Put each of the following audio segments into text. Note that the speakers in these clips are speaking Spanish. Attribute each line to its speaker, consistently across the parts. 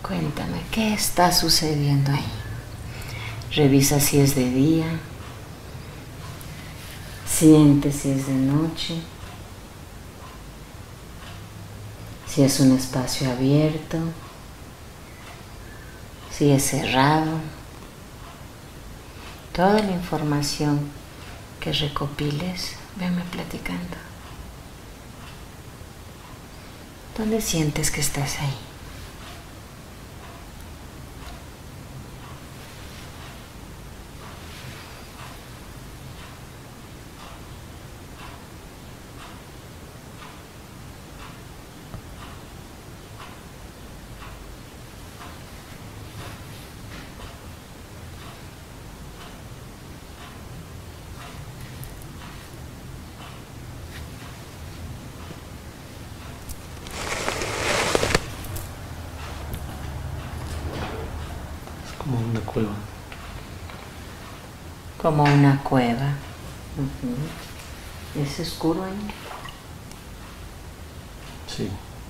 Speaker 1: Cuéntame, ¿qué está sucediendo ahí? Revisa si es de día, siente si es de noche, si es un espacio abierto, si es cerrado. Toda la información que recopiles, véame platicando. ¿Dónde sientes que estás ahí?
Speaker 2: Como una cueva.
Speaker 1: Como una cueva. ¿Es oscuro ahí?
Speaker 2: Sí.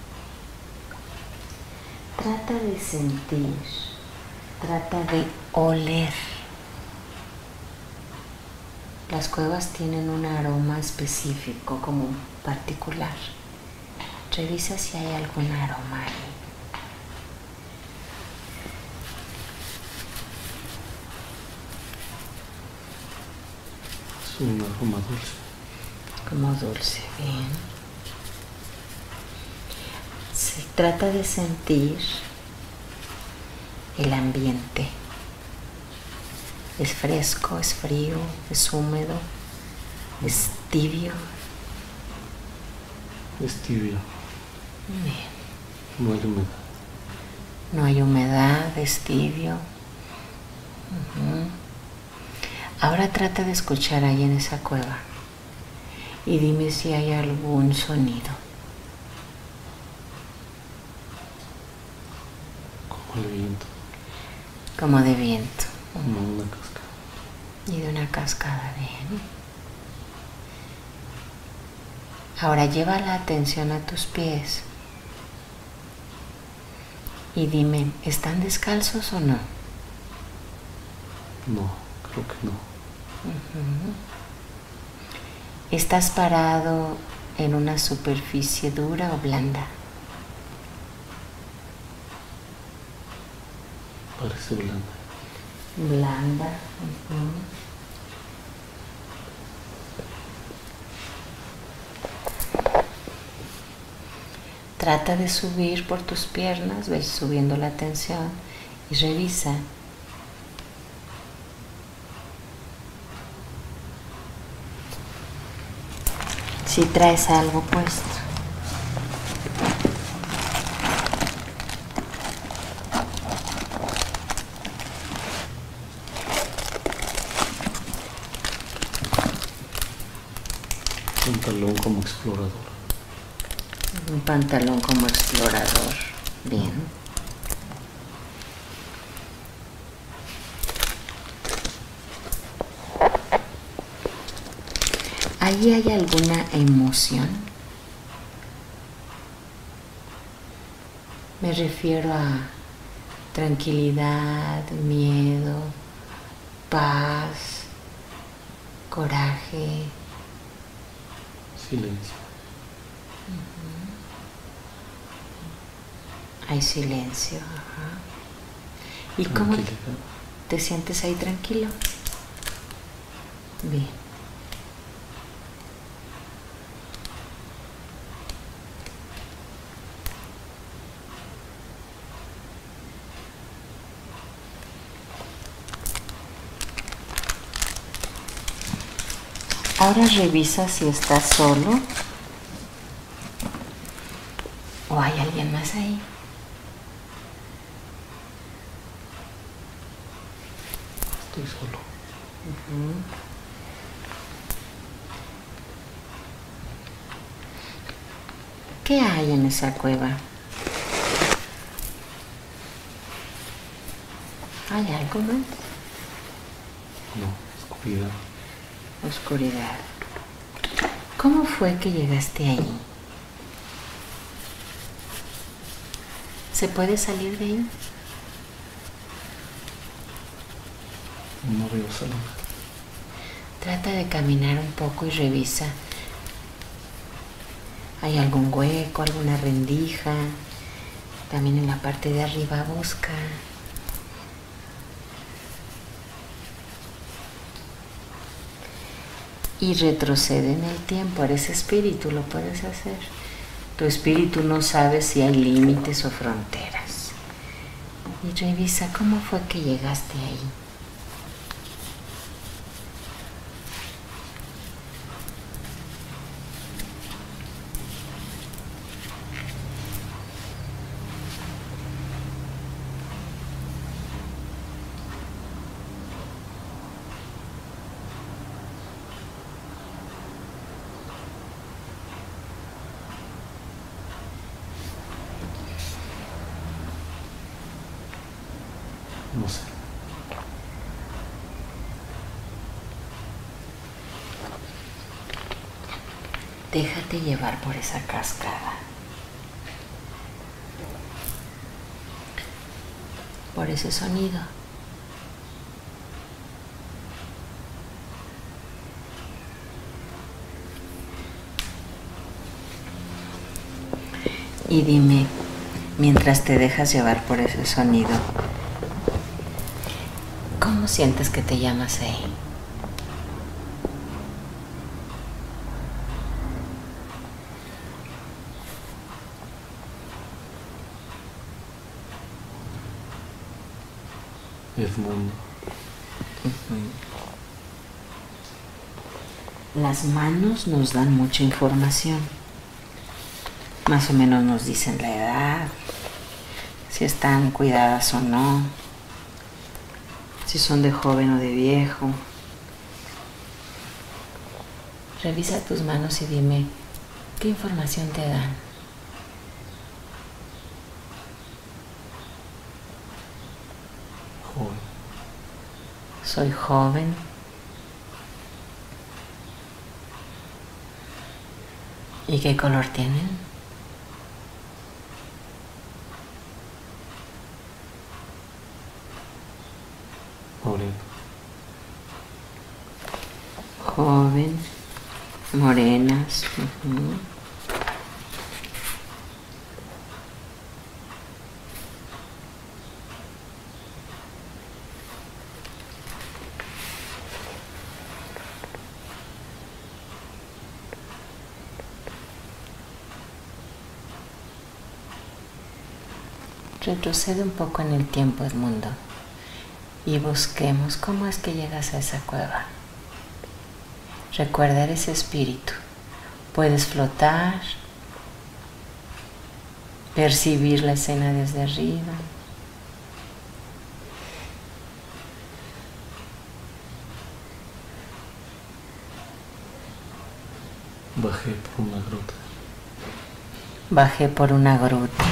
Speaker 1: Trata de sentir, trata de oler. Las cuevas tienen un aroma específico, como particular. Revisa si hay algún aroma ahí.
Speaker 2: Es un aroma dulce.
Speaker 1: Como dulce, bien. Se trata de sentir el ambiente. Es fresco, es frío, es húmedo, es tibio.
Speaker 2: Es tibio.
Speaker 1: Bien.
Speaker 2: No hay humedad.
Speaker 1: No hay humedad, es tibio. Ahora trata de escuchar ahí en esa cueva y dime si hay algún sonido.
Speaker 2: Como el viento.
Speaker 1: Como de viento.
Speaker 2: Como una cascada.
Speaker 1: Y de una cascada, bien. Ahora lleva la atención a tus pies y dime, ¿están descalzos o no?
Speaker 2: No, creo que no.
Speaker 1: ¿Estás parado en una superficie dura o blanda?
Speaker 2: Parece blanda.
Speaker 1: Blanda. Trata de subir por tus piernas, ves subiendo la tensión y revisa. Si traes algo puesto.
Speaker 2: Pantalón como explorador.
Speaker 1: Un pantalón como explorador. Bien. ¿Ahí hay alguna emoción? Me refiero a tranquilidad, miedo, paz, coraje.
Speaker 2: Silencio.
Speaker 1: Hay silencio. ¿Y cómo te sientes ahí tranquilo? Bien. Ahora revisa si estás solo o hay alguien más ahí.
Speaker 2: Estoy solo.
Speaker 1: ¿Qué hay en esa cueva? ¿Hay algo más?
Speaker 2: No, oscuridad.
Speaker 1: Oscuridad. ¿Cómo fue que llegaste ahí? ¿Se puede salir de ahí?
Speaker 2: No veo salida.
Speaker 1: Trata de caminar un poco y revisa. ¿Hay algún hueco, alguna rendija? También en la parte de arriba busca. Y retrocede en el tiempo. Eres espíritu, lo puedes hacer. Tu espíritu no sabe si hay límites o fronteras. Y revisa cómo fue que llegaste ahí.
Speaker 2: No sé.
Speaker 1: Déjate llevar por esa cascada, por ese sonido. Y dime, mientras te dejas llevar por ese sonido, ¿cómo sientes que te llamas ahí?
Speaker 2: Edmundo.
Speaker 1: Las manos nos dan mucha información. Más o menos nos dicen la edad, si están cuidadas o no, si son de joven o de viejo. Revisa tus manos y dime, ¿qué información te dan?
Speaker 2: Joven.
Speaker 1: Soy joven. ¿Y qué color tienen?
Speaker 2: Moreno.
Speaker 1: Joven, morenas. Retrocede un poco en el tiempo, Edmundo, y busquemos cómo es que llegas a esa cueva. Recuerda, eres espíritu. Puedes flotar, percibir la escena desde arriba.
Speaker 2: Bajé por una gruta.
Speaker 1: Bajé por una gruta.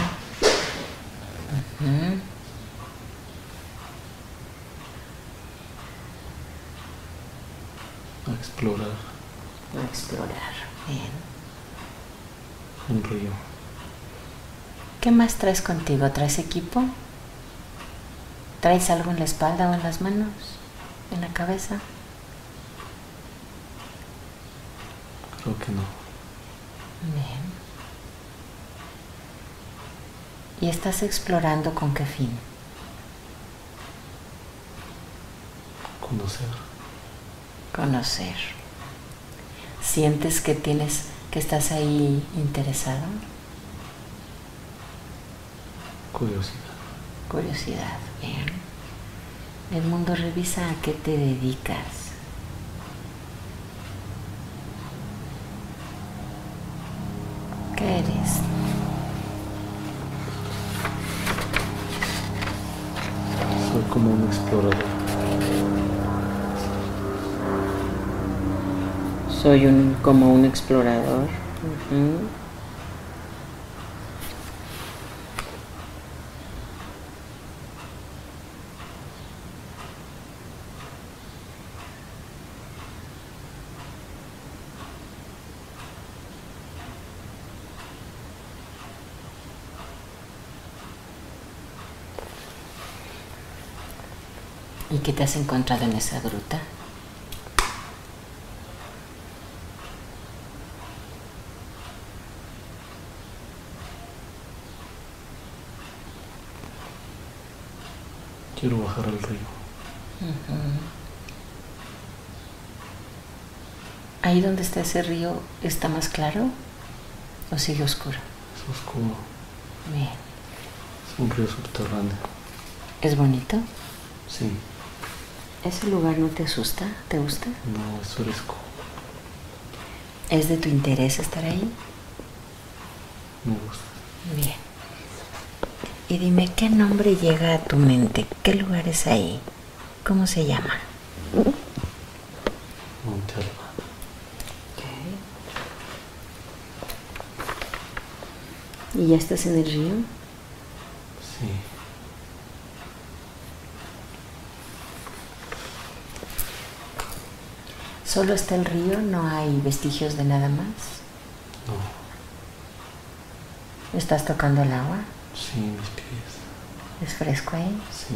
Speaker 2: A explorar.
Speaker 1: A explorar. Bien.
Speaker 2: Un río.
Speaker 1: ¿Qué más traes contigo? ¿Traes equipo? ¿Traes algo en la espalda o en las manos? ¿En la cabeza?
Speaker 2: Creo que no.
Speaker 1: Bien. ¿Y estás explorando con qué fin?
Speaker 2: Conocer.
Speaker 1: Conocer. ¿Sientes que estás ahí interesado?
Speaker 2: Curiosidad.
Speaker 1: Curiosidad, bien. Edmundo, revisa a qué te dedicas. ¿Qué eres?
Speaker 2: Soy como un explorador.
Speaker 1: Soy como un explorador. ¿Y qué te has encontrado en esa gruta?
Speaker 2: Quiero bajar al río.
Speaker 1: ¿Ahí donde está ese río está más claro o sigue oscuro?
Speaker 2: Es oscuro.
Speaker 1: Bien.
Speaker 2: Es un río subterráneo.
Speaker 1: ¿Es bonito?
Speaker 2: Sí.
Speaker 1: ¿Ese lugar no te asusta? ¿Te gusta?
Speaker 2: No, es fresco.
Speaker 1: ¿Es de tu interés estar ahí?
Speaker 2: Me gusta.
Speaker 1: Bien. Y dime, ¿qué nombre llega a tu mente? ¿Qué lugar es ahí? ¿Cómo se llama?
Speaker 2: Monte Alba.
Speaker 1: ¿Y ya estás en el río?
Speaker 2: Sí.
Speaker 1: ¿Solo está el río? ¿No hay vestigios de nada más?
Speaker 2: No.
Speaker 1: ¿Estás tocando el agua?
Speaker 2: Sí, mis pies.
Speaker 1: ¿Es fresco ahí?
Speaker 2: Sí.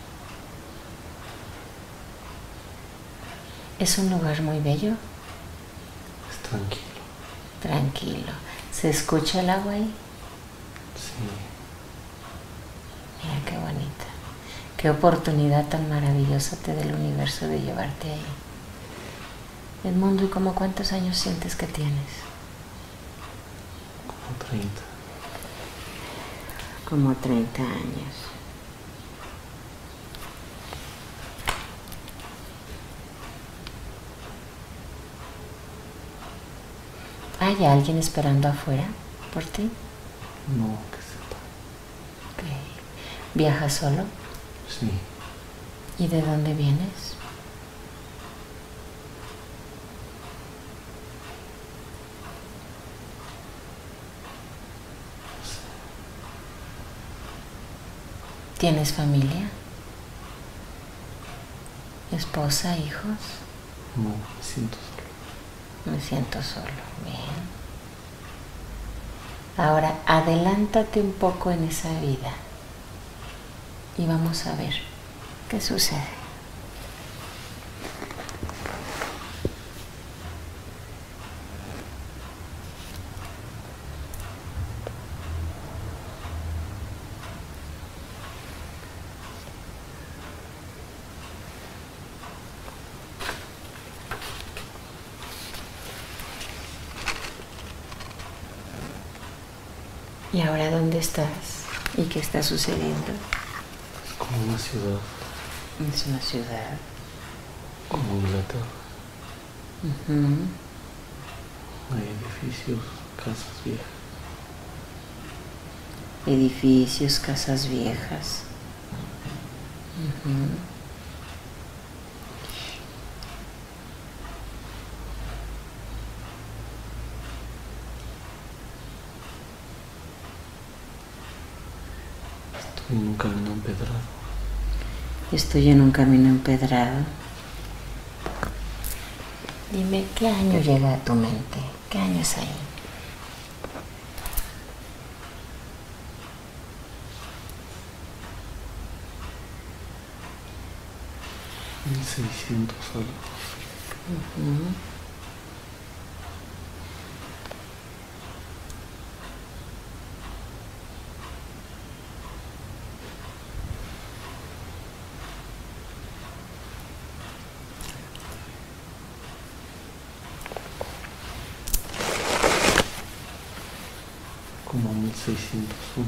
Speaker 1: ¿Es un lugar muy bello?
Speaker 2: Es tranquilo.
Speaker 1: Tranquilo. ¿Se escucha el agua ahí?
Speaker 2: Sí.
Speaker 1: Mira qué bonita. Qué oportunidad tan maravillosa te da el universo de llevarte ahí. El mundo, ¿y como cuántos años sientes que tienes?
Speaker 2: Como 30.
Speaker 1: Como 30 años. ¿Hay alguien esperando afuera por ti?
Speaker 2: No, que sepa.
Speaker 1: Ok. ¿Viajas solo?
Speaker 2: Sí.
Speaker 1: ¿Y de dónde vienes? ¿Tienes familia? ¿Esposa, hijos?
Speaker 2: No, me siento solo.
Speaker 1: Me siento solo. Bien. Ahora, adelántate un poco en esa vida y vamos a ver qué sucede. ¿Y ahora dónde estás? ¿Y qué está sucediendo?
Speaker 2: Es como una ciudad.
Speaker 1: Es una ciudad.
Speaker 2: Como Inglaterra.
Speaker 1: Ujú.
Speaker 2: Hay edificios, casas viejas.
Speaker 1: Edificios, casas viejas. Ujú.
Speaker 2: Estoy en un camino empedrado.
Speaker 1: Estoy en un camino empedrado. Dime, ¿qué año llega a tu mente? ¿Qué año es ahí?
Speaker 2: 1600 algo.
Speaker 1: Ujú.
Speaker 2: Como 1601.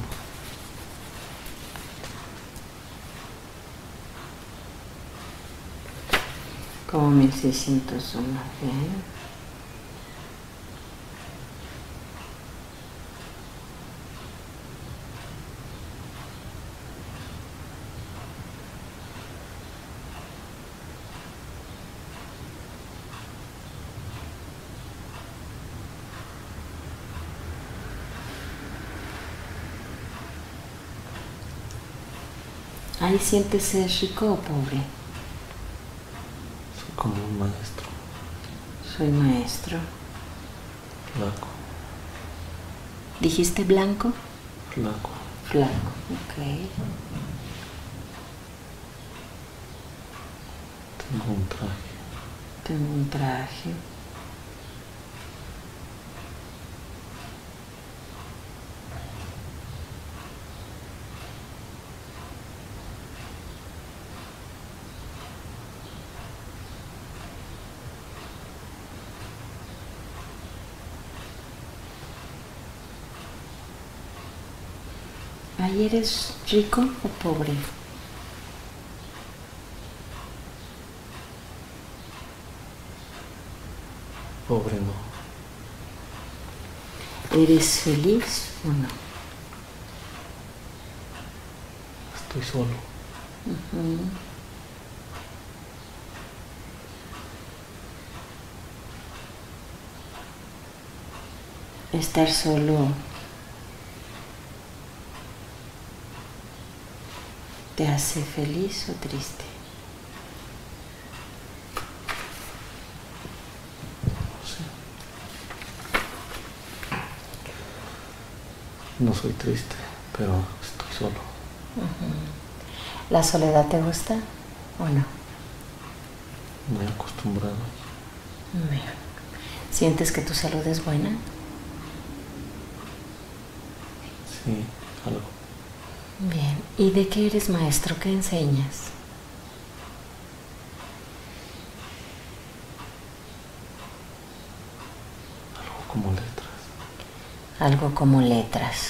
Speaker 1: Como 1601. Bien. Ahí siéntese rico o pobre.
Speaker 2: Soy como un maestro.
Speaker 1: Soy maestro.
Speaker 2: Flaco.
Speaker 1: ¿Dijiste blanco?
Speaker 2: Flaco.
Speaker 1: Flaco. Ok.
Speaker 2: Tengo un traje.
Speaker 1: Tengo un traje. ¿Ahí eres rico o pobre?
Speaker 2: Pobre no.
Speaker 1: ¿Eres feliz o no?
Speaker 2: Estoy solo.
Speaker 1: Estar solo ¿te hace feliz o triste?
Speaker 2: No soy triste, pero estoy solo.
Speaker 1: ¿La soledad te gusta o no?
Speaker 2: Me he acostumbrado.
Speaker 1: Bien. ¿Sientes que tu salud es buena?
Speaker 2: Sí, algo.
Speaker 1: Bien. ¿Y de qué eres maestro? ¿Qué enseñas?
Speaker 2: Algo como letras.
Speaker 1: Algo como letras.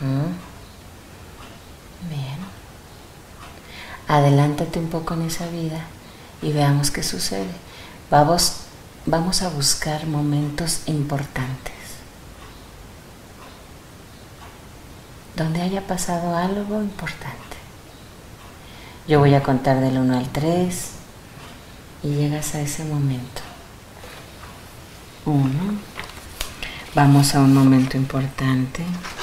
Speaker 1: Bien. Adelántate un poco en esa vida y veamos qué sucede. Vamos a buscar momentos importantes, donde haya pasado algo importante. Yo voy a contar del 1 al 3 y llegas a ese momento. 1. Vamos a un momento importante.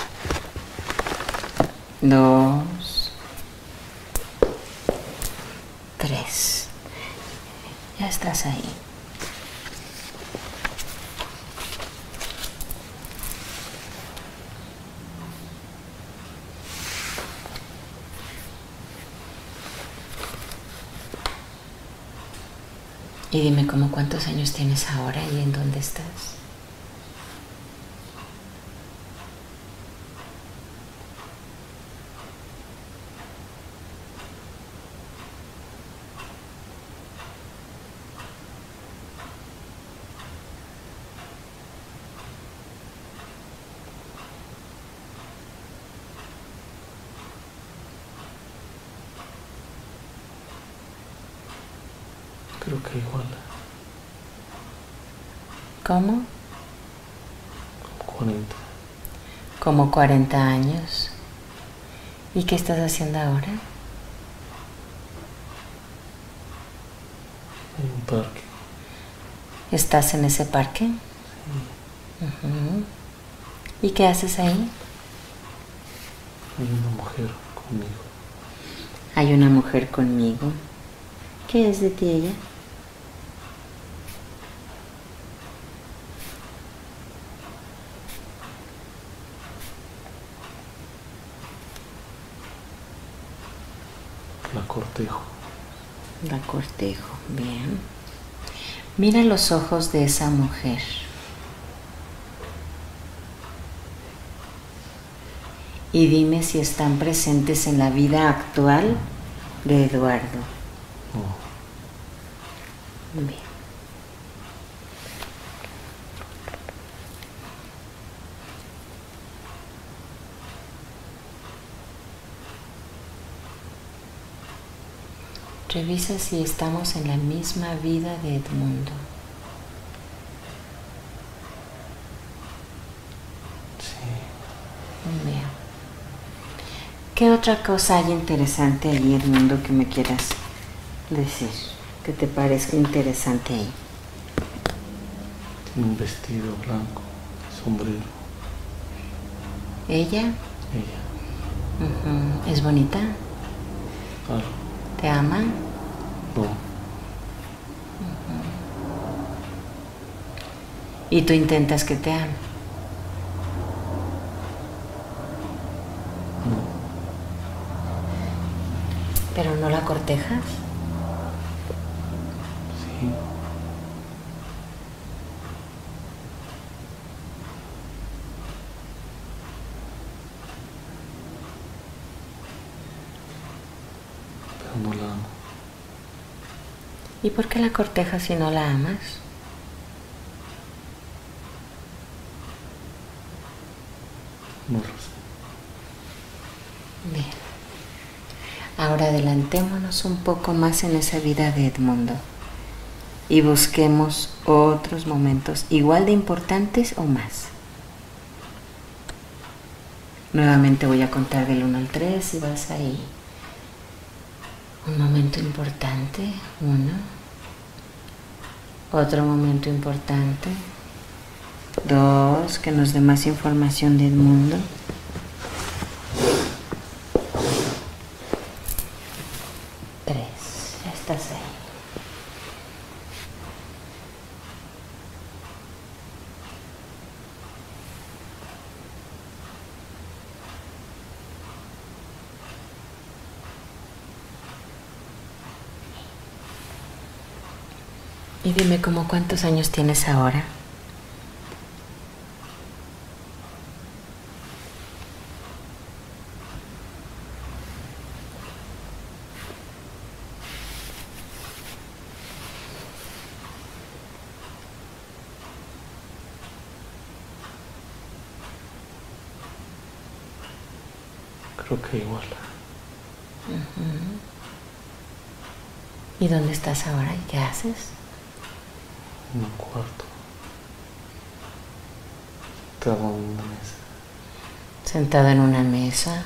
Speaker 1: 2. 3. Ya estás ahí. Y dime cómo cuántos años tienes ahora y en dónde estás.
Speaker 2: Creo que igual.
Speaker 1: ¿Cómo?
Speaker 2: 40.
Speaker 1: Como 40 años. ¿Y qué estás haciendo ahora?
Speaker 2: Hay un parque.
Speaker 1: ¿Estás en ese parque?
Speaker 2: Sí.
Speaker 1: ¿Y qué haces ahí?
Speaker 2: Hay una mujer conmigo.
Speaker 1: Hay una mujer conmigo. ¿Qué es de ti ella?
Speaker 2: La cortejo.
Speaker 1: La cortejo, bien. Mira los ojos de esa mujer. Y dime si están presentes en la vida actual de Eduardo.
Speaker 2: No.
Speaker 1: Bien. Revisa si estamos en la misma vida de Edmundo.
Speaker 2: Sí.
Speaker 1: Bien. ¿Qué otra cosa hay interesante ahí, Edmundo, que me quieras decir? Que te parezca interesante ahí.
Speaker 2: Tiene un vestido blanco, sombrero.
Speaker 1: ¿Ella?
Speaker 2: Ella.
Speaker 1: ¿Es bonita?
Speaker 2: Algo.
Speaker 1: ¿Te ama?
Speaker 2: No.
Speaker 1: ¿Y tú intentas que te ame?
Speaker 2: No.
Speaker 1: ¿Pero no la cortejas?
Speaker 2: imagino. Pero no la amo.
Speaker 1: ¿Y por qué la cortejas si no la amas?
Speaker 2: No lo sé.
Speaker 1: Bien. Ahora adelantémonos un poco más en esa vida de Edmundo y busquemos otros momentos igual de importantes o más. Nuevamente voy a contar del 1 al 3 y vas ahí. Un momento importante, 1. Otro momento importante, 2, que nos dé más información del mundo. 3, ya estás ahí. Y dime, ¿cómo cuántos años tienes ahora?
Speaker 2: Creo que igual.
Speaker 1: ¿Y dónde estás ahora y qué haces?
Speaker 2: En un cuarto. Sentado en una mesa.
Speaker 1: Sentado en una mesa.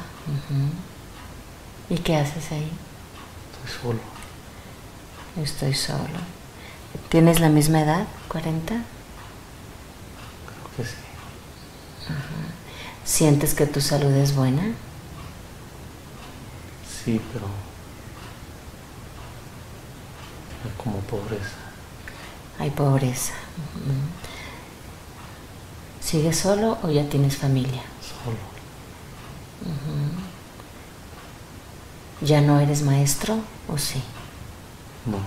Speaker 1: ¿Y qué haces ahí?
Speaker 2: Estoy solo.
Speaker 1: Estoy solo. ¿Tienes la misma edad? ¿40?
Speaker 2: Creo que sí.
Speaker 1: ¿Sientes que tu salud es buena?
Speaker 2: Sí, pero hay como pobreza.
Speaker 1: Hay pobreza. ¿Sigues solo o ya tienes familia?
Speaker 2: Solo.
Speaker 1: ¿Ya no eres maestro o sí?
Speaker 2: No.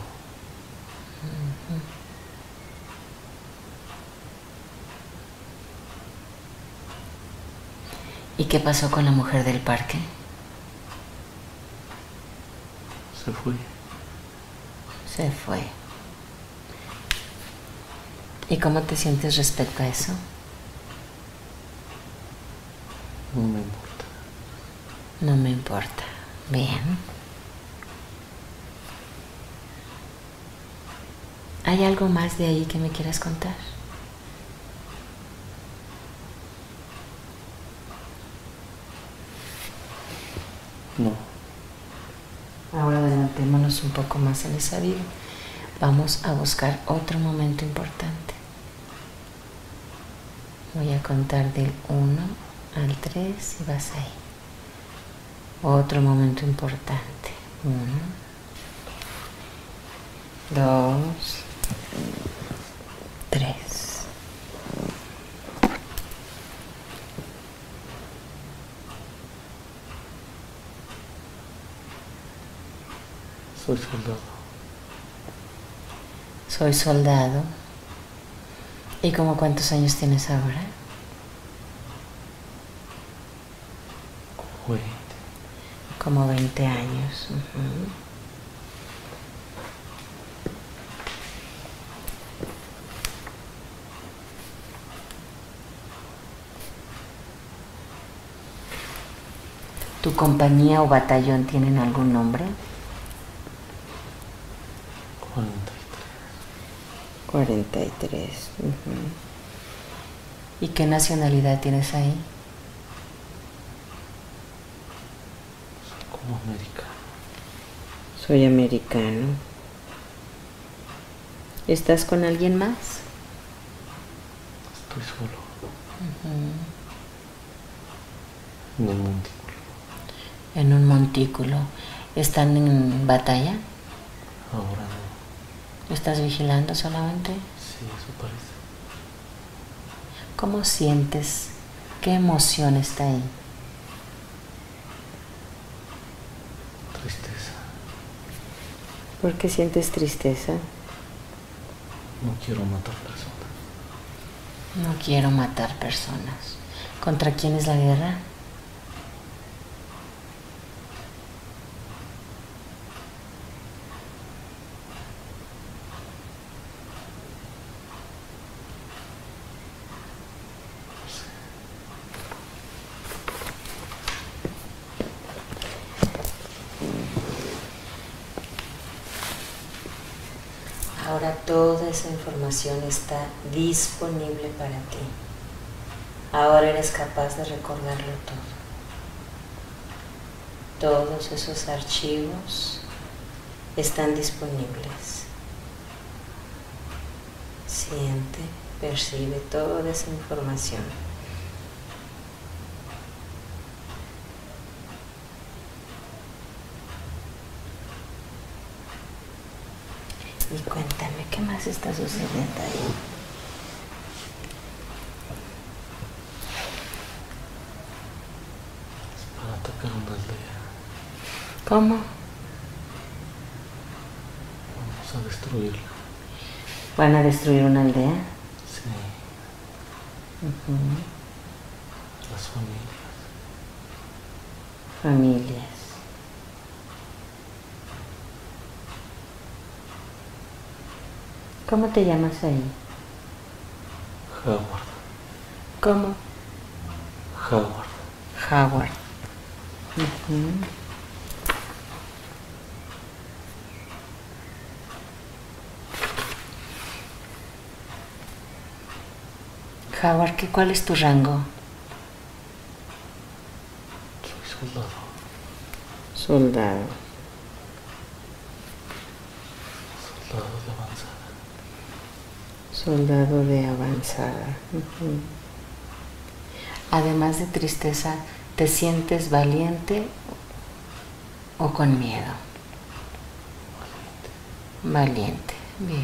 Speaker 1: ¿Y qué pasó con la mujer del parque?
Speaker 2: Se fue.
Speaker 1: Se fue. ¿Y cómo te sientes respecto a eso?
Speaker 2: No me importa.
Speaker 1: No me importa. Bien. ¿Hay algo más de ahí que me quieras contar?
Speaker 2: No.
Speaker 1: Ahora adelantémonos un poco más en esa vida. Vamos a buscar otro momento importante. Voy a contar del 1 al 3 y vas ahí. Otro momento importante. 1, 2, 3.
Speaker 2: Soy soldado.
Speaker 1: Soy soldado. ¿Y cómo cuántos años tienes ahora?
Speaker 2: Como 20.
Speaker 1: Como 20 años. ¿Tu compañía o batallón tienen algún nombre?
Speaker 2: 43.
Speaker 1: 43. ¿Y qué nacionalidad tienes ahí?
Speaker 2: Soy como americano.
Speaker 1: Soy americano. ¿Estás con alguien más?
Speaker 2: Estoy solo. En un montículo.
Speaker 1: En un montículo. ¿Están en batalla?
Speaker 2: Ahora no.
Speaker 1: ¿Estás vigilando solamente?
Speaker 2: Sí, eso parece.
Speaker 1: ¿Cómo sientes? ¿Qué emoción está ahí?
Speaker 2: Tristeza.
Speaker 1: ¿Por qué sientes tristeza?
Speaker 2: No quiero matar personas.
Speaker 1: No quiero matar personas. ¿Contra quién es la guerra? Ahora toda esa información está disponible para ti. Ahora eres capaz de recordarlo todo. Todos esos archivos están disponibles. Siente, percibe toda esa información. Y cuéntame, ¿qué más está sucediendo ahí?
Speaker 2: Es para atacar una aldea.
Speaker 1: ¿Cómo?
Speaker 2: Vamos a destruirla.
Speaker 1: ¿Van a destruir una aldea?
Speaker 2: Sí.
Speaker 1: Uh-huh.
Speaker 2: Las familias.
Speaker 1: Familias. ¿Cómo te llamas ahí?
Speaker 2: Howard.
Speaker 1: ¿Cómo?
Speaker 2: Howard.
Speaker 1: Howard. Uh-huh. Howard, ¿cuál es tu rango?
Speaker 2: Soy soldado.
Speaker 1: Soldado.
Speaker 2: Soldado de avanzada.
Speaker 1: Soldado de avanzada. Uh-huh. Además de tristeza, ¿te sientes valiente o con miedo?
Speaker 2: Valiente.
Speaker 1: Valiente, bien.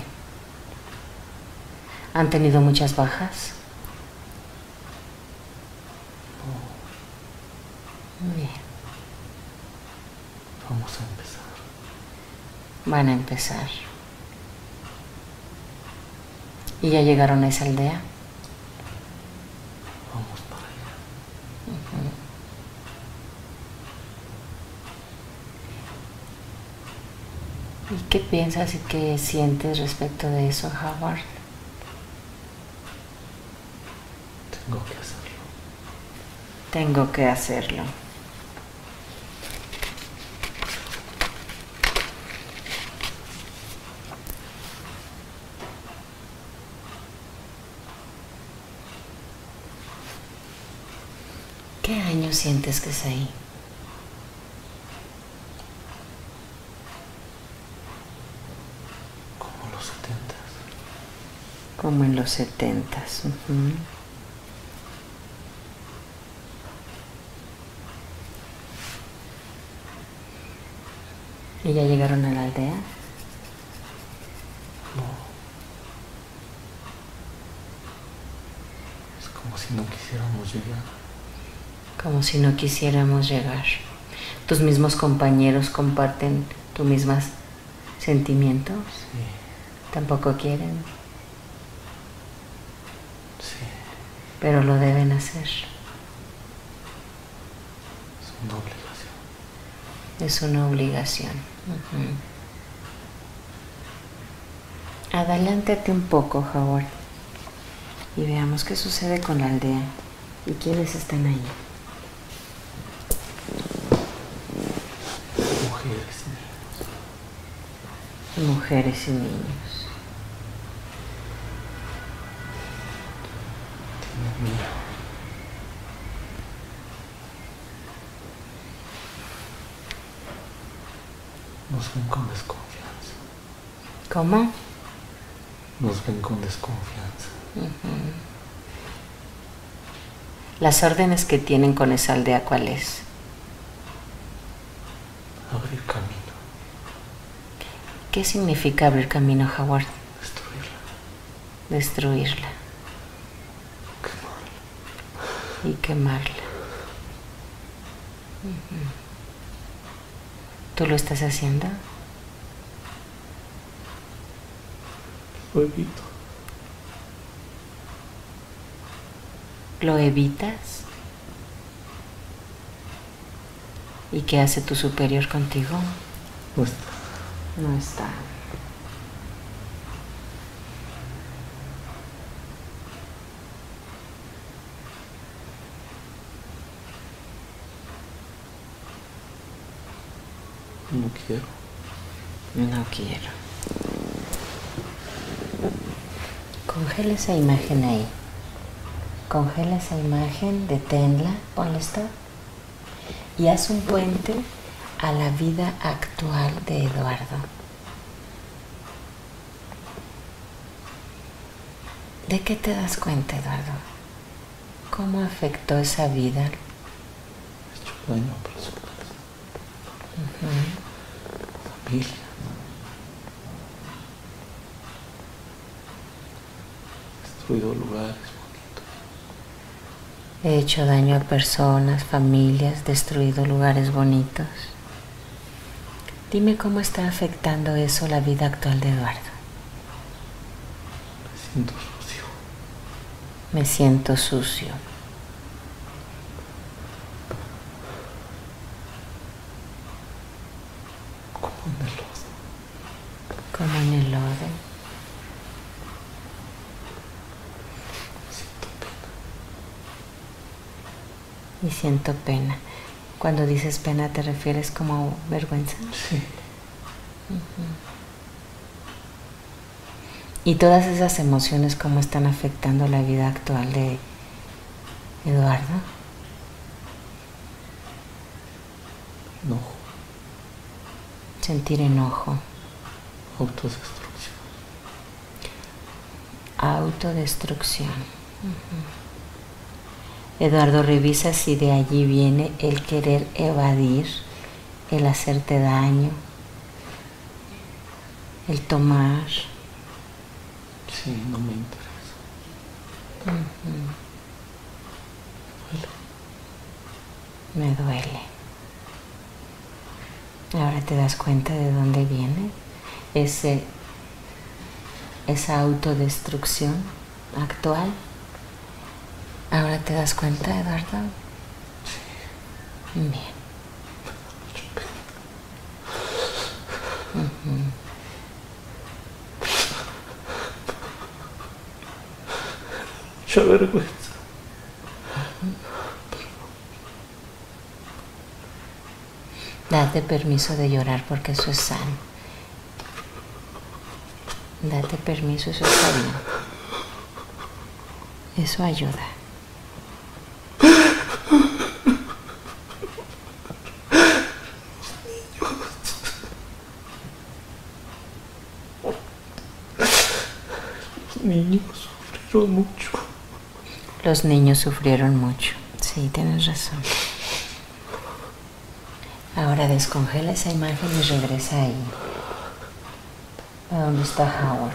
Speaker 1: ¿Han tenido muchas bajas?
Speaker 2: No.
Speaker 1: Bien.
Speaker 2: Vamos a empezar.
Speaker 1: Van a empezar. ¿Y ya llegaron a esa aldea?
Speaker 2: Vamos para allá.
Speaker 1: Uh-huh. ¿Y qué piensas y qué sientes respecto de eso, Howard?
Speaker 2: Tengo que hacerlo.
Speaker 1: Tengo que hacerlo. ¿Qué año sientes que es ahí?
Speaker 2: Como los 70s.
Speaker 1: Como en los 70s. Uh-huh. ¿Y ya llegaron a la aldea?
Speaker 2: No. Es como si no quisiéramos llegar.
Speaker 1: Como si no quisiéramos llegar. ¿Tus mismos compañeros comparten tus mismos sentimientos?
Speaker 2: Sí.
Speaker 1: ¿Tampoco quieren?
Speaker 2: Sí.
Speaker 1: Pero lo deben hacer.
Speaker 2: Es una obligación.
Speaker 1: Es una obligación. Uh-huh. Adelántate un poco, Howard, y veamos qué sucede con la aldea y quiénes están ahí.
Speaker 2: Mujeres y niños.
Speaker 1: Mujeres y niños.
Speaker 2: Tienen miedo. Nos ven con desconfianza.
Speaker 1: ¿Cómo?
Speaker 2: Nos ven con desconfianza.
Speaker 1: Uh-huh. Las órdenes que tienen con esa aldea, ¿cuál es?
Speaker 2: Abrir camino.
Speaker 1: ¿Qué significa abrir camino, Howard?
Speaker 2: Destruirla.
Speaker 1: Destruirla.
Speaker 2: Quemarla.
Speaker 1: Y quemarla. Uh-huh. ¿Tú lo estás haciendo?
Speaker 2: Lo evito.
Speaker 1: ¿Lo evitas? ¿Y qué hace tu superior contigo?
Speaker 2: No está.
Speaker 1: No está.
Speaker 2: No quiero.
Speaker 1: No quiero. Congela esa imagen ahí. Congela esa imagen, deténla, ponle stop. Y haz un puente a la vida actual de Eduardo. ¿De qué te das cuenta, Eduardo? ¿Cómo afectó esa vida?
Speaker 2: He hecho daño a personas. Familia. He destruido lugares bonitos.
Speaker 1: He hecho daño a personas, familias, destruido lugares bonitos. Dime cómo está afectando eso la vida actual de Eduardo.
Speaker 2: Me siento sucio.
Speaker 1: Me siento sucio.
Speaker 2: Como en el lodo.
Speaker 1: Como en el lodo.
Speaker 2: Siento pena.
Speaker 1: Y siento pena. Cuando dices pena, ¿te refieres como vergüenza?
Speaker 2: Sí.
Speaker 1: Y todas esas emociones, ¿cómo están afectando la vida actual de Eduardo?
Speaker 2: Enojo.
Speaker 1: Sentir enojo.
Speaker 2: Autodestrucción.
Speaker 1: Autodestrucción. Eduardo, revisa si de allí viene el querer evadir, el hacerte daño, el tomar.
Speaker 2: Sí, no me interesa.
Speaker 1: Me duele. Ahora te das cuenta de dónde viene esa autodestrucción actual. Ahora te das cuenta, Eduardo.
Speaker 2: Sí.
Speaker 1: Bien.
Speaker 2: Mucha vergüenza.
Speaker 1: Date permiso de llorar porque eso es sano. Date permiso, eso está bien. Eso ayuda.
Speaker 2: Los niños sufrieron mucho.
Speaker 1: Los niños sufrieron mucho. Sí, tienes razón. Ahora descongela esa imagen y regresa ahí. ¿A dónde está Howard?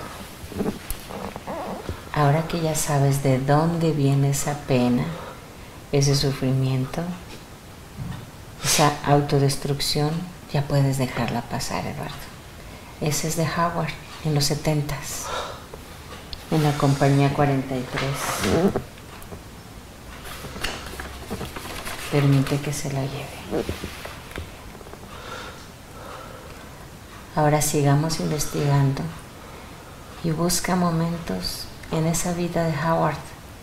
Speaker 1: Ahora que ya sabes de dónde viene esa pena, ese sufrimiento, esa autodestrucción, ya puedes dejarla pasar, Eduardo. Ese es de Howard, en los 70s, en la compañía 43. Permite que se la lleve. Ahora sigamos investigando y busca momentos en esa vida de Howard.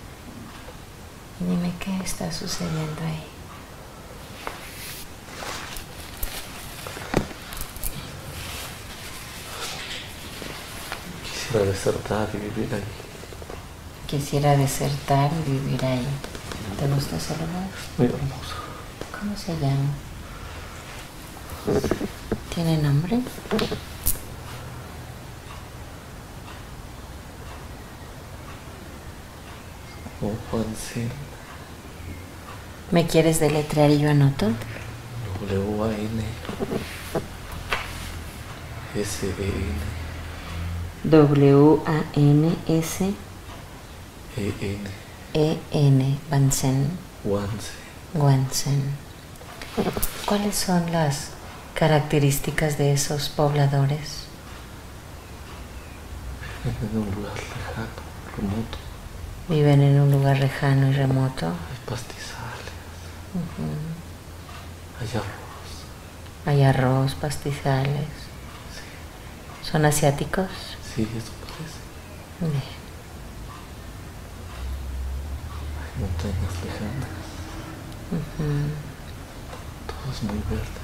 Speaker 1: Y dime qué está sucediendo ahí.
Speaker 2: Quisiera desertar y vivir ahí.
Speaker 1: Quisiera desertar y vivir ahí. ¿Te gusta ese lugar?
Speaker 2: Muy hermoso.
Speaker 1: ¿Cómo se llama? ¿Tiene nombre?
Speaker 2: Como Wansen.
Speaker 1: ¿Me quieres deletrear y yo anoto?
Speaker 2: W-A-N S-E-N
Speaker 1: W-A-N-S
Speaker 2: E-N
Speaker 1: E-N Wansen.
Speaker 2: Wansen.
Speaker 1: Wansen. ¿Cuáles son las características de esos pobladores?
Speaker 2: en un lugar lejano, remoto.
Speaker 1: Viven en un lugar lejano y remoto.
Speaker 2: Hay pastizales. Hay arroz.
Speaker 1: Hay arroz, pastizales.
Speaker 2: Sí.
Speaker 1: ¿Son asiáticos?
Speaker 2: Sí, eso parece.
Speaker 1: Bien.
Speaker 2: Hay montañas lejanas. Todo es muy verde.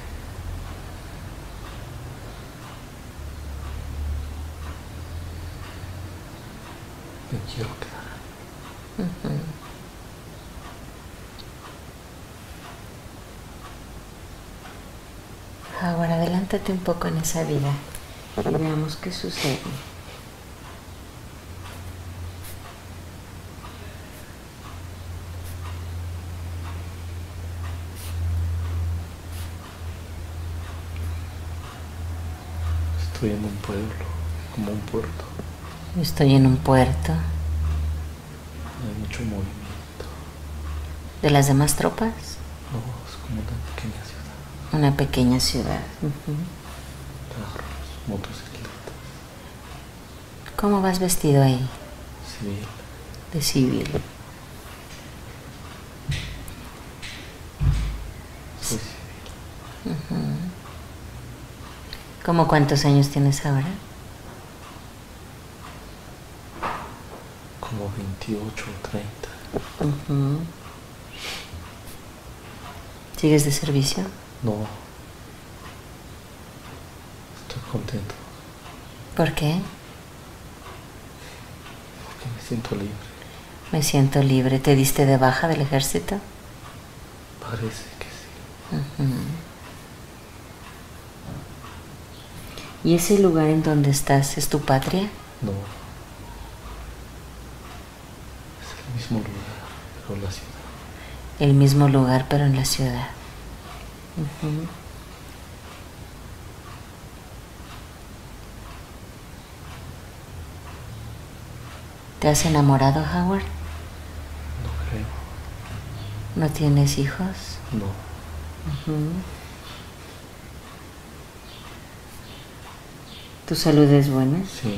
Speaker 2: Me quiero quedar.
Speaker 1: Ahora adelántate un poco en esa vida y veamos qué sucede.
Speaker 2: Estoy en un pueblo, como un puerto.
Speaker 1: Estoy en un puerto.
Speaker 2: Hay mucho movimiento.
Speaker 1: ¿De las demás tropas?
Speaker 2: No, es como una pequeña ciudad.
Speaker 1: Una pequeña ciudad.
Speaker 2: Carros, motocicletas.
Speaker 1: ¿Cómo vas vestido ahí?
Speaker 2: Civil.
Speaker 1: De civil.
Speaker 2: Soy civil.
Speaker 1: ¿Cómo cuántos años tienes ahora?
Speaker 2: Como 28 o 30.
Speaker 1: ¿Sigues de servicio?
Speaker 2: No. Estoy contento.
Speaker 1: ¿Por qué?
Speaker 2: Porque me siento libre.
Speaker 1: Me siento libre. ¿Te diste de baja del ejército?
Speaker 2: Parece que sí.
Speaker 1: ¿Y ese lugar en donde estás es tu patria?
Speaker 2: No. Es el mismo lugar, pero la ciudad.
Speaker 1: El mismo lugar, pero en la ciudad. ¿Te has enamorado, Howard?
Speaker 2: No creo.
Speaker 1: ¿No tienes hijos?
Speaker 2: No.
Speaker 1: ¿Tu salud es buena?
Speaker 2: Sí.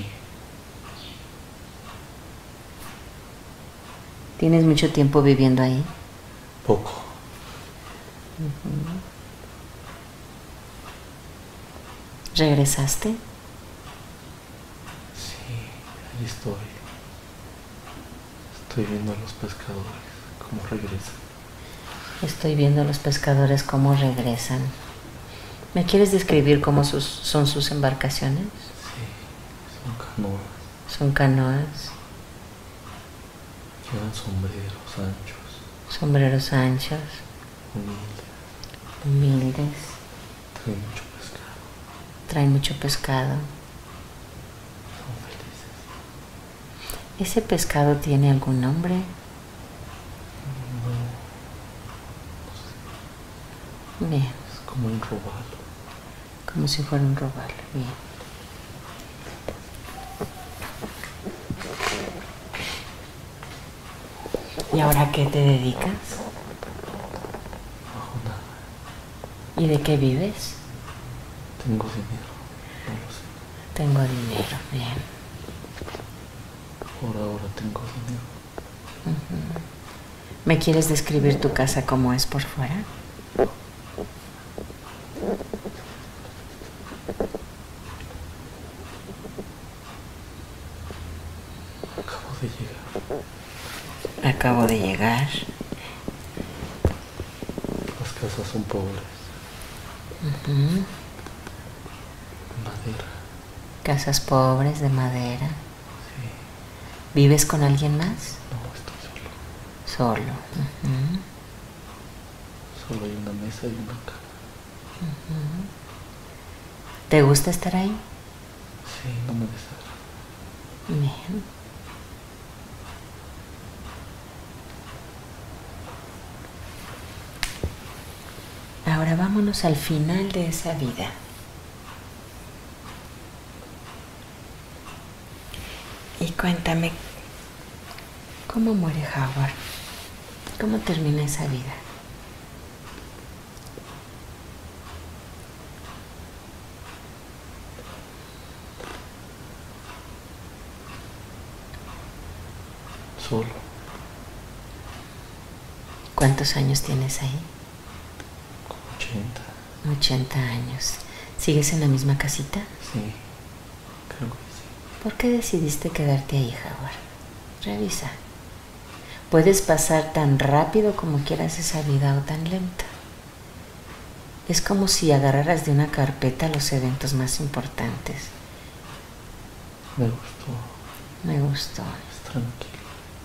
Speaker 1: ¿Tienes mucho tiempo viviendo ahí?
Speaker 2: Poco.
Speaker 1: ¿Regresaste?
Speaker 2: Sí, ahí estoy. Estoy viendo a los pescadores cómo regresan.
Speaker 1: Estoy viendo a los pescadores cómo regresan. ¿Me quieres describir cómo son sus embarcaciones?
Speaker 2: Sí, son canoas.
Speaker 1: Son canoas.
Speaker 2: Llevan sombreros anchos.
Speaker 1: Sombreros anchos. Humildes.
Speaker 2: Traen mucho pescado.
Speaker 1: Traen mucho pescado.
Speaker 2: Son felices.
Speaker 1: ¿Ese pescado tiene algún nombre?
Speaker 2: No sé.
Speaker 1: Bien.
Speaker 2: Es como un robalo.
Speaker 1: Como si fuera un robalo. Bien. ¿Y ahora a qué te dedicas?
Speaker 2: No hago nada.
Speaker 1: ¿Y de qué vives?
Speaker 2: Tengo dinero. No lo sé.
Speaker 1: Tengo dinero. Bien.
Speaker 2: Por ahora tengo dinero.
Speaker 1: ¿Me quieres describir tu casa cómo es por fuera?
Speaker 2: Acabo de llegar.
Speaker 1: Acabo de llegar.
Speaker 2: Las casas son pobres. De madera.
Speaker 1: Casas pobres de madera.
Speaker 2: Sí.
Speaker 1: ¿Vives con alguien más?
Speaker 2: No, estoy
Speaker 1: Solo.
Speaker 2: solo. Solo hay una mesa y una cama.
Speaker 1: ¿Te gusta estar ahí?
Speaker 2: Sí, no me desagrada.
Speaker 1: Bien. Ahora vámonos al final de esa vida. Y cuéntame, ¿cómo muere Howard? ¿Cómo termina esa vida?
Speaker 2: Solo.
Speaker 1: ¿Cuántos años tienes ahí?
Speaker 2: 80.
Speaker 1: 80 años. ¿Sigues en la misma casita?
Speaker 2: Sí, creo que sí.
Speaker 1: ¿Por qué decidiste quedarte ahí, Howard? Revisa. Puedes pasar tan rápido como quieras esa vida o tan lenta. Es como si agarraras de una carpeta los eventos más importantes.
Speaker 2: Me gustó.
Speaker 1: Me gustó.
Speaker 2: Es tranquilo.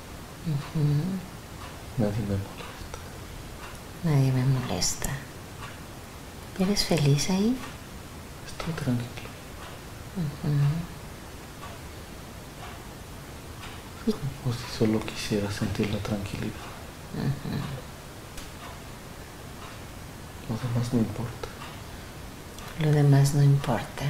Speaker 2: Nadie me molesta.
Speaker 1: Nadie me molesta. ¿Eres feliz ahí?
Speaker 2: Estoy tranquilo. Como si solo quisiera sentir la tranquilidad. Lo demás no importa.
Speaker 1: Lo demás no importa.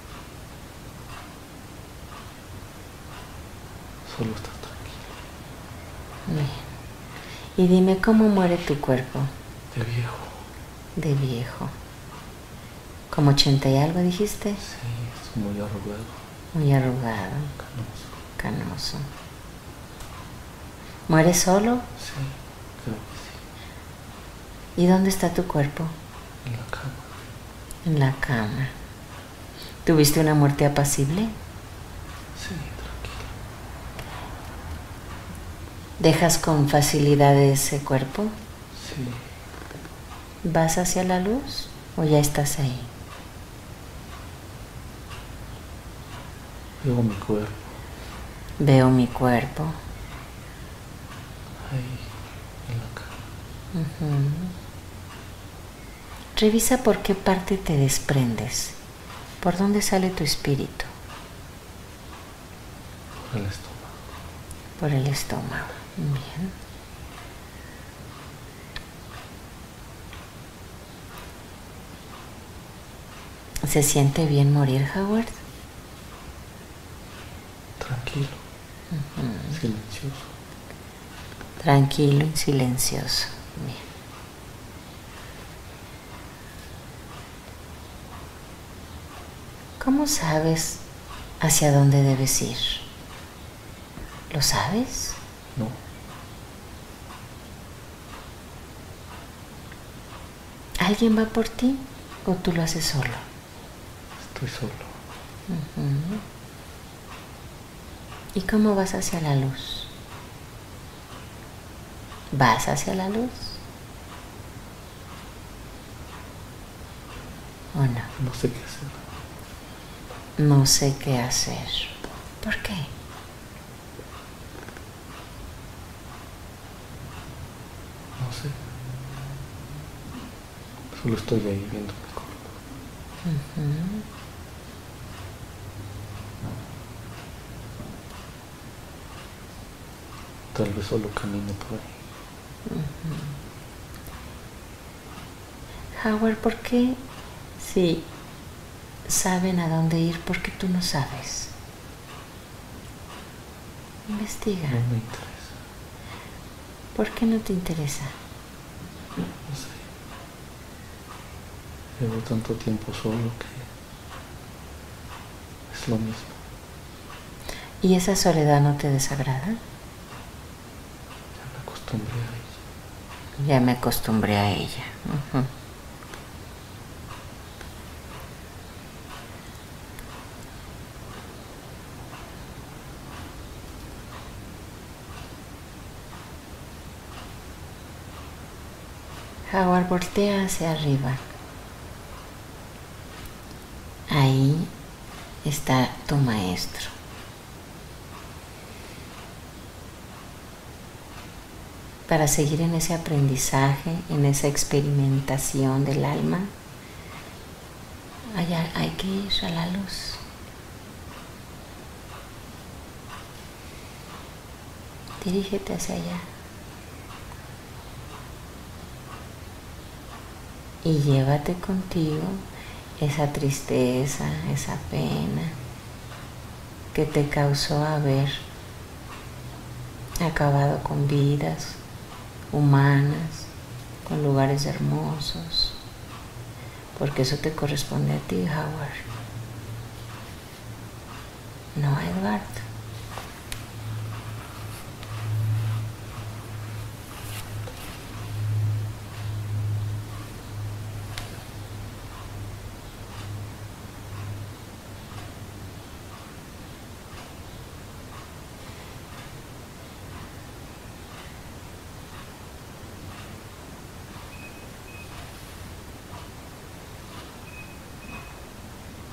Speaker 2: Solo estar tranquilo.
Speaker 1: Bien. Y dime, ¿cómo muere tu cuerpo?
Speaker 2: De viejo.
Speaker 1: De viejo. ¿Como 80 y algo dijiste?
Speaker 2: Sí, es muy arrugado.
Speaker 1: Muy arrugado.
Speaker 2: Canoso.
Speaker 1: Canoso. ¿Mueres solo?
Speaker 2: Sí, creo que sí.
Speaker 1: ¿Y dónde está tu cuerpo?
Speaker 2: En la cama.
Speaker 1: En la cama. ¿Tuviste una muerte apacible?
Speaker 2: Sí, tranquilo.
Speaker 1: ¿Dejas con facilidad ese cuerpo?
Speaker 2: Sí.
Speaker 1: ¿Vas hacia la luz o ya estás ahí?
Speaker 2: Veo mi cuerpo.
Speaker 1: Veo mi cuerpo.
Speaker 2: Ahí, en la cama.
Speaker 1: Revisa por qué parte te desprendes. ¿Por dónde sale tu espíritu?
Speaker 2: Por el estómago.
Speaker 1: Por el estómago. Bien. ¿Se siente bien morir, Howard?
Speaker 2: Tranquilo. Silencioso.
Speaker 1: Tranquilo y silencioso. Bien. ¿Cómo sabes hacia dónde debes ir? ¿Lo sabes?
Speaker 2: No.
Speaker 1: ¿Alguien va por ti o tú lo haces solo?
Speaker 2: Estoy solo.
Speaker 1: ¿Y cómo vas hacia la luz? ¿Vas hacia la luz? ¿O no?
Speaker 2: No sé qué hacer.
Speaker 1: No sé qué hacer. ¿Por qué?
Speaker 2: No sé. Solo estoy ahí viendo mi cuerpo. Tal vez solo camino por ahí.
Speaker 1: Howard, ¿por qué si saben a dónde ir, por qué tú no sabes? Investiga.
Speaker 2: No me interesa.
Speaker 1: ¿Por qué no te interesa?
Speaker 2: No sé. Llevo tanto tiempo solo que es lo mismo.
Speaker 1: ¿Y esa soledad no te desagrada?
Speaker 2: Ya me acostumbré a ella.
Speaker 1: Ya me acostumbré a ella. Howard, voltea hacia arriba. Ahí está tu maestro. Para seguir en ese aprendizaje, en esa experimentación del alma, hay que ir a la luz. Dirígete hacia allá. Y llévate contigo esa tristeza, esa pena que te causó haber acabado con vidas humanas, con lugares hermosos, porque eso te corresponde a ti, Howard, no a Edward.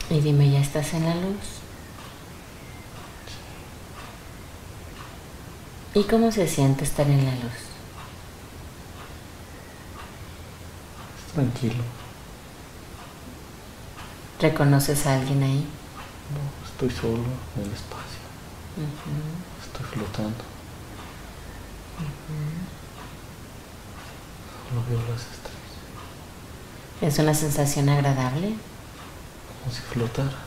Speaker 1: Y dime, ¿ya estás en la luz? ¿Y cómo se siente estar en la luz?
Speaker 2: Tranquilo.
Speaker 1: ¿Reconoces a alguien ahí?
Speaker 2: No, estoy solo en el espacio. Estoy flotando. Solo veo las estrellas.
Speaker 1: ¿Es una sensación agradable?
Speaker 2: Como si flotara.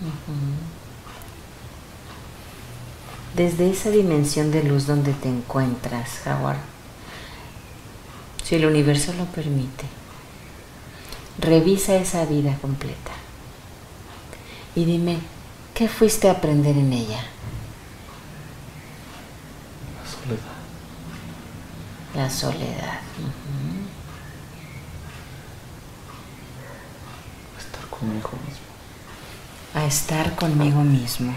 Speaker 1: Desde esa dimensión de luz donde te encuentras, Howard, si el universo lo permite, revisa esa vida completa y dime, ¿qué fuiste a aprender en ella?
Speaker 2: La soledad.
Speaker 1: La soledad.
Speaker 2: Estar conmigo mismo.
Speaker 1: A estar conmigo mismo.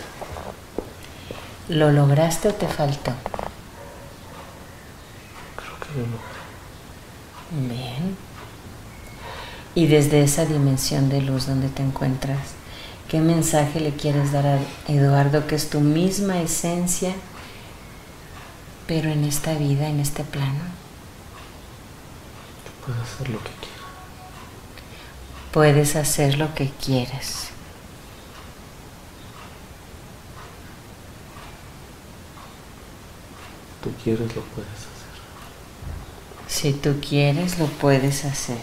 Speaker 1: ¿Lo lograste o te faltó?
Speaker 2: Creo que lo logré.
Speaker 1: Bien. Y desde esa dimensión de luz donde te encuentras, ¿qué mensaje le quieres dar a Eduardo, que es tu misma esencia, pero en esta vida, en este plano?
Speaker 2: Puedes hacer lo que quieras.
Speaker 1: Puedes hacer lo que quieras.
Speaker 2: Si tú quieres, lo puedes hacer.
Speaker 1: Si tú quieres, lo puedes hacer.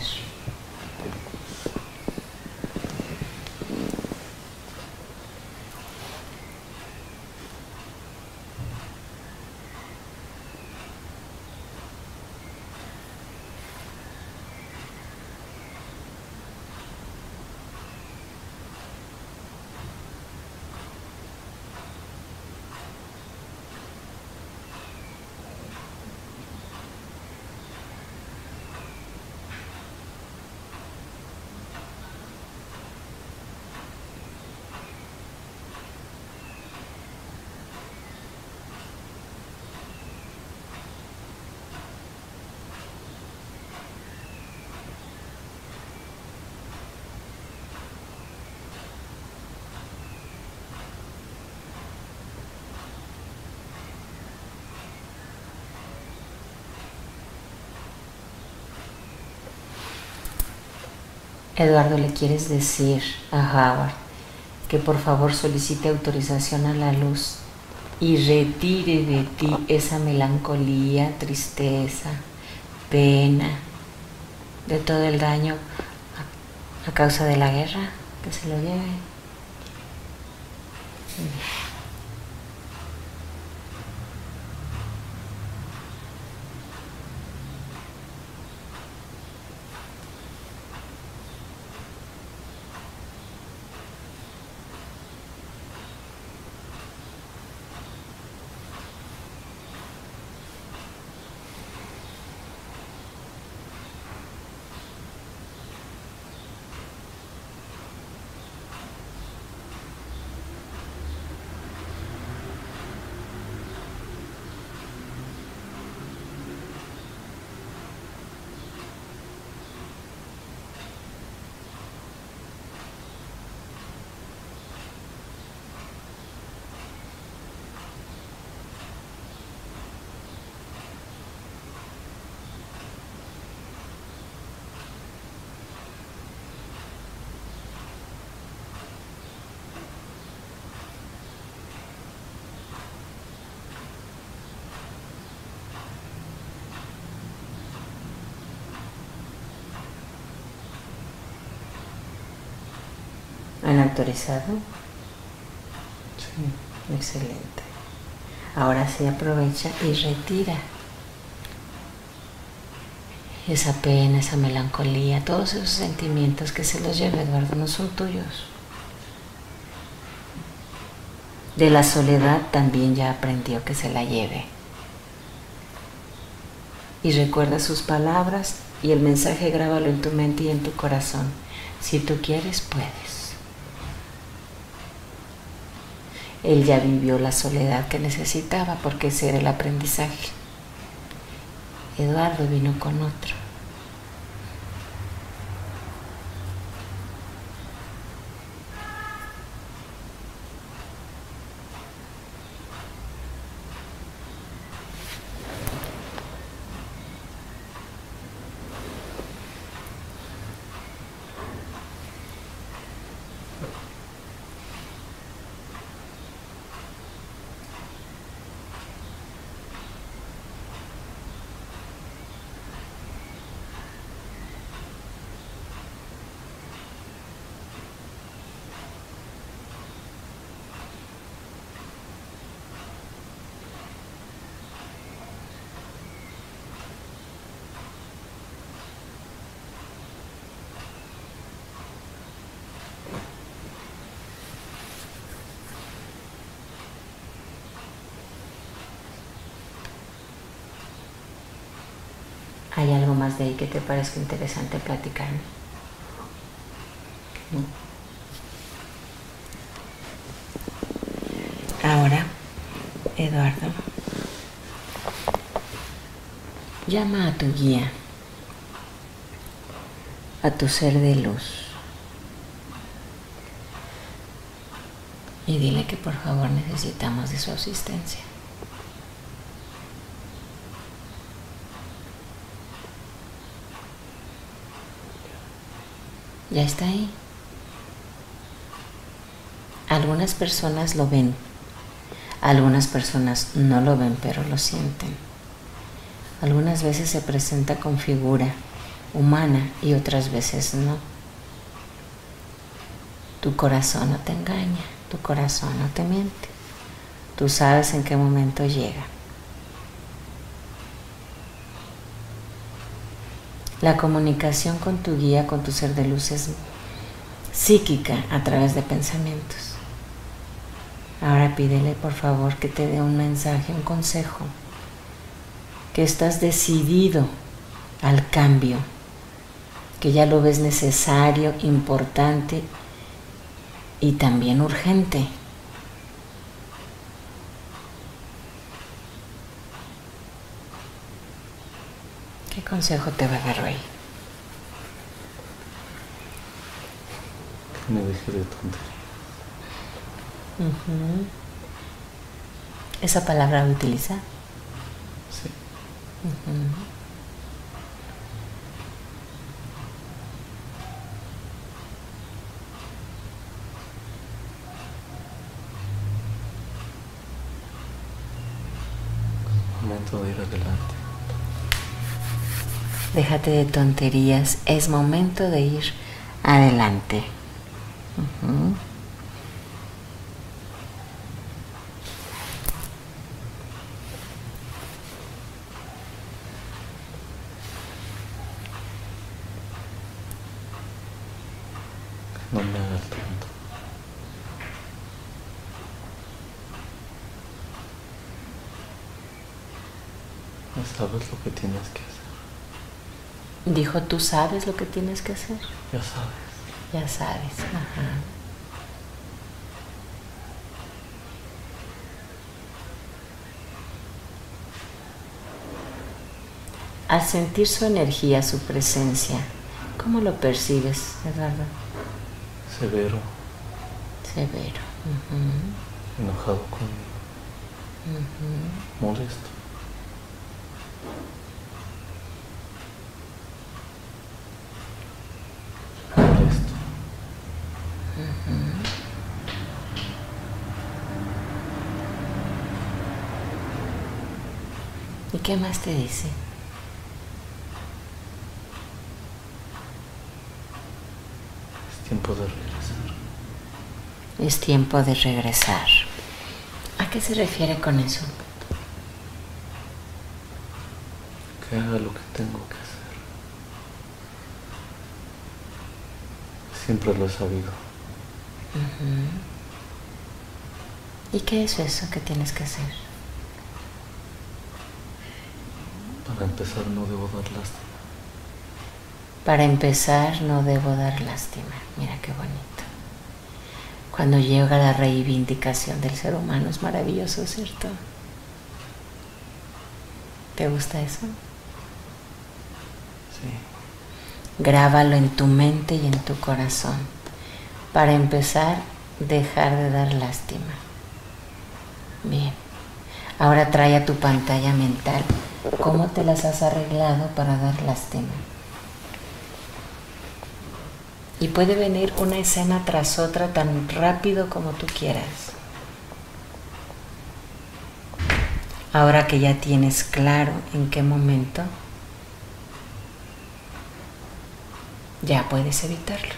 Speaker 1: Eduardo, ¿le quieres decir a Howard que por favor solicite autorización a la luz y retire de ti esa melancolía, tristeza, pena, de todo el daño a causa de la guerra? Que se lo lleve. ¿Han autorizado?
Speaker 2: Sí.
Speaker 1: Excelente. Ahora sí aprovecha y retira esa pena, esa melancolía, todos esos sentimientos, que se los lleve, Eduardo, no son tuyos. De la soledad también ya aprendió que se la lleve. Y recuerda sus palabras y el mensaje, grábalo en tu mente y en tu corazón. Si tú quieres, puedes. Él ya vivió la soledad que necesitaba, porque ese era el aprendizaje. Eduardo vino con otro. ¿Hay algo más de ahí que te parezca interesante platicarme? Ahora, Eduardo, llama a tu guía, a tu ser de luz, y dile que por favor necesitamos de su asistencia. Ya está ahí. Algunas personas lo ven, algunas personas no lo ven, pero lo sienten. Algunas veces se presenta con figura humana y otras veces no. Tu corazón no te engaña, tu corazón no te miente. Tú sabes en qué momento llega. La comunicación con tu guía, con tu ser de luz, es psíquica a través de pensamientos. Ahora pídele por favor que te dé un mensaje, un consejo, que estás decidido al cambio, que ya lo ves necesario, importante y también urgente. ¿Qué consejo te va a dar hoy?
Speaker 2: Que me deje de tonterías.
Speaker 1: ¿Esa palabra la utiliza?
Speaker 2: Sí. Momento de ir adelante.
Speaker 1: Déjate de tonterías, es momento de ir adelante.
Speaker 2: No me hagas tonto. No sabes lo que tienes que hacer.
Speaker 1: Dijo, ¿tú sabes lo que tienes que hacer?
Speaker 2: Ya sabes.
Speaker 1: Ya sabes. Al sentir su energía, su presencia, ¿cómo lo percibes, Eduardo?
Speaker 2: Severo.
Speaker 1: Severo.
Speaker 2: Enojado conmigo. Molesto. Molesto.
Speaker 1: ¿Y qué más te dice?
Speaker 2: Es tiempo de regresar.
Speaker 1: Es tiempo de regresar. ¿A qué se refiere con eso?
Speaker 2: Que haga lo que tengo que hacer. Siempre lo he sabido.
Speaker 1: ¿Y qué es eso que tienes que hacer?
Speaker 2: Para empezar, no debo dar lástima.
Speaker 1: Para empezar, no debo dar lástima. Mira qué bonito. Cuando llega la reivindicación del ser humano es maravilloso, ¿cierto? ¿Te gusta eso?
Speaker 2: Sí.
Speaker 1: Grábalo en tu mente y en tu corazón. Para empezar, dejar de dar lástima. Bien. Ahora trae a tu pantalla mental cómo te las has arreglado para dar lástima. Y puede venir una escena tras otra tan rápido como tú quieras. Ahora que ya tienes claro en qué momento, ya puedes evitarlo.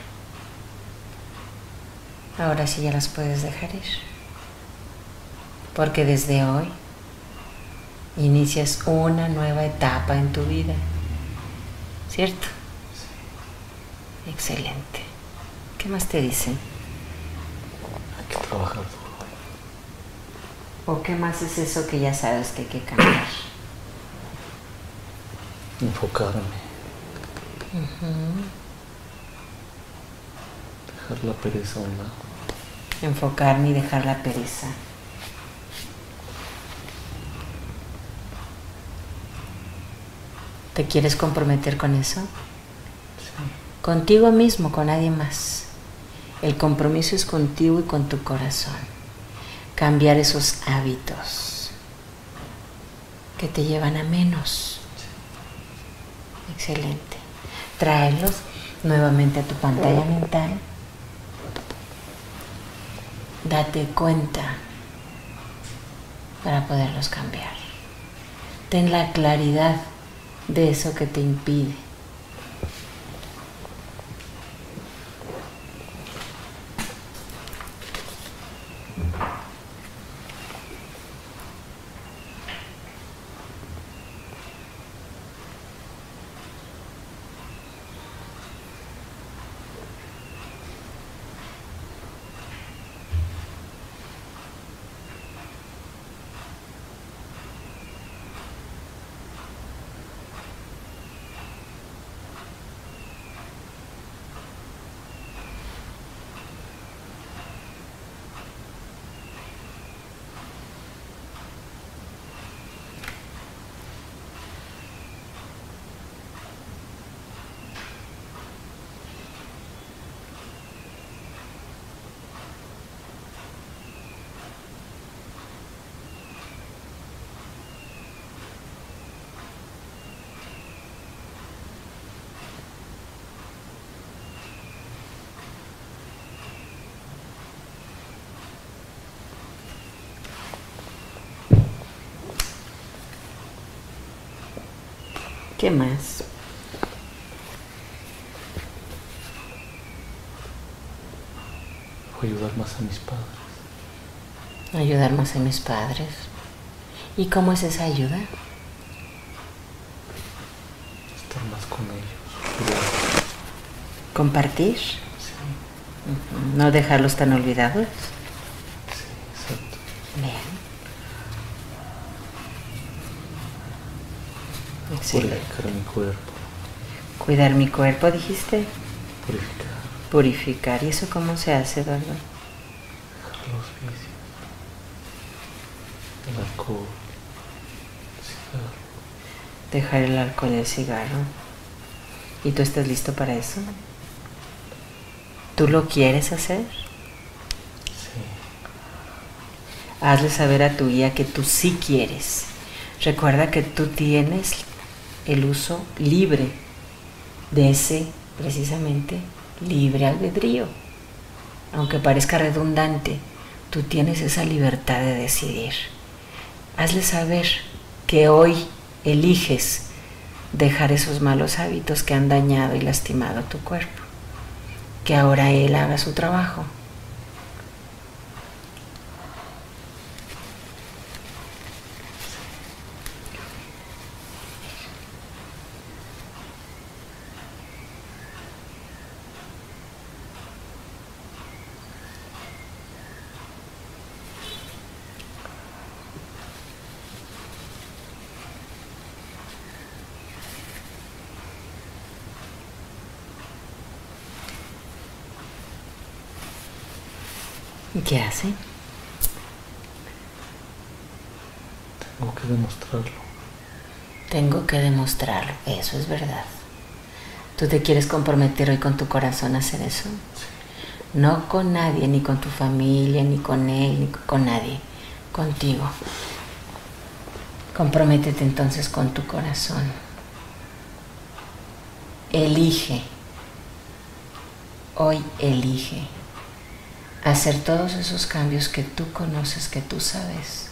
Speaker 1: Ahora sí ya las puedes dejar ir. Porque desde hoy inicias una nueva etapa en tu vida. ¿Cierto? Sí. Excelente. ¿Qué más te dicen?
Speaker 2: Hay que trabajar duro.
Speaker 1: ¿O qué más es eso que ya sabes que hay que cambiar?
Speaker 2: enfocarme, dejar la pereza a un lado.
Speaker 1: Enfocarme y dejar la pereza. ¿Te quieres comprometer con eso?
Speaker 2: Sí.
Speaker 1: Contigo mismo, con nadie más. El compromiso es contigo y con tu corazón. Cambiar esos hábitos que te llevan a menos. Sí. Excelente. Tráelos nuevamente a tu pantalla mental. Date cuenta para poderlos cambiar. Ten la claridad de eso que te impide. ¿Qué más?
Speaker 2: Ayudar más a mis padres.
Speaker 1: Ayudar más a mis padres. ¿Y cómo es esa ayuda?
Speaker 2: Estar más con ellos.
Speaker 1: ¿Compartir?
Speaker 2: Sí.
Speaker 1: No dejarlos tan olvidados.
Speaker 2: Sí, exacto.
Speaker 1: Bien. Excelente.
Speaker 2: Purificar mi cuerpo.
Speaker 1: Cuidar mi cuerpo, dijiste.
Speaker 2: Purificar.
Speaker 1: Purificar. ¿Y eso cómo se hace, Eduardo?
Speaker 2: Dejar los vicios. El alcohol. El cigarro.
Speaker 1: Dejar el alcohol y el cigarro. ¿Y tú estás listo para eso? ¿Tú lo quieres hacer?
Speaker 2: Sí.
Speaker 1: Hazle saber a tu guía que tú sí quieres. Recuerda que tú tienes el uso libre de ese, precisamente, libre albedrío. Aunque parezca redundante, tú tienes esa libertad de decidir. Hazle saber que hoy eliges dejar esos malos hábitos que han dañado y lastimado tu cuerpo. Que ahora él haga su trabajo. ¿Y qué hace?
Speaker 2: Tengo que demostrarlo.
Speaker 1: Tengo que demostrarlo, eso es verdad. ¿Tú te quieres comprometer hoy con tu corazón a hacer eso?
Speaker 2: Sí.
Speaker 1: No con nadie, ni con tu familia, ni con él, ni con nadie. Contigo. Comprométete entonces con tu corazón. Elige. Hoy elige hacer todos esos cambios que tú conoces, que tú sabes.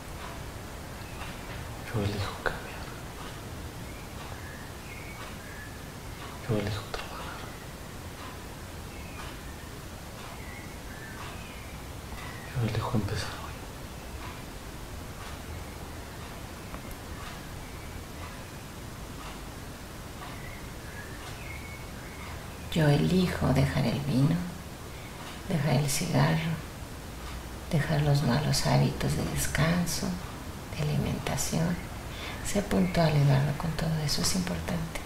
Speaker 2: Yo elijo cambiar. Yo elijo trabajar. Yo elijo empezar hoy.
Speaker 1: Yo elijo dejar el vino, dejar el cigarro, dejar los malos hábitos de descanso, de alimentación, Sé puntual, Eduardo, con todo eso, es importante.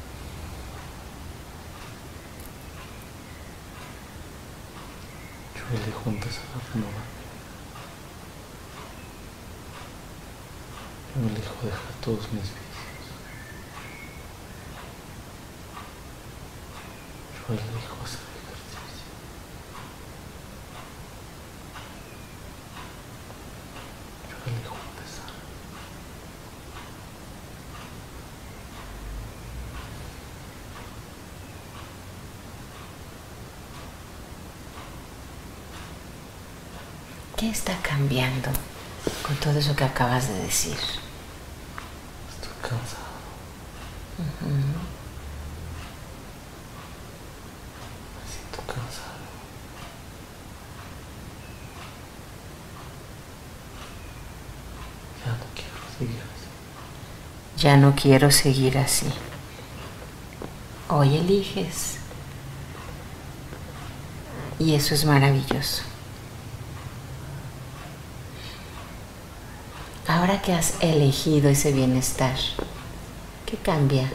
Speaker 2: Yo elijo empezar a renovar. Yo elijo dejar todos mis vicios. Yo elijo hacer ejercicio. Yo elijo empezar.
Speaker 1: ¿Qué está cambiando con todo eso que acabas de decir?
Speaker 2: Estoy cansado. Me siento cansado. Ya no quiero seguir así.
Speaker 1: Ya no quiero seguir así. Hoy eliges. Y eso es maravilloso. Ahora que has elegido ese bienestar, ¿qué cambia?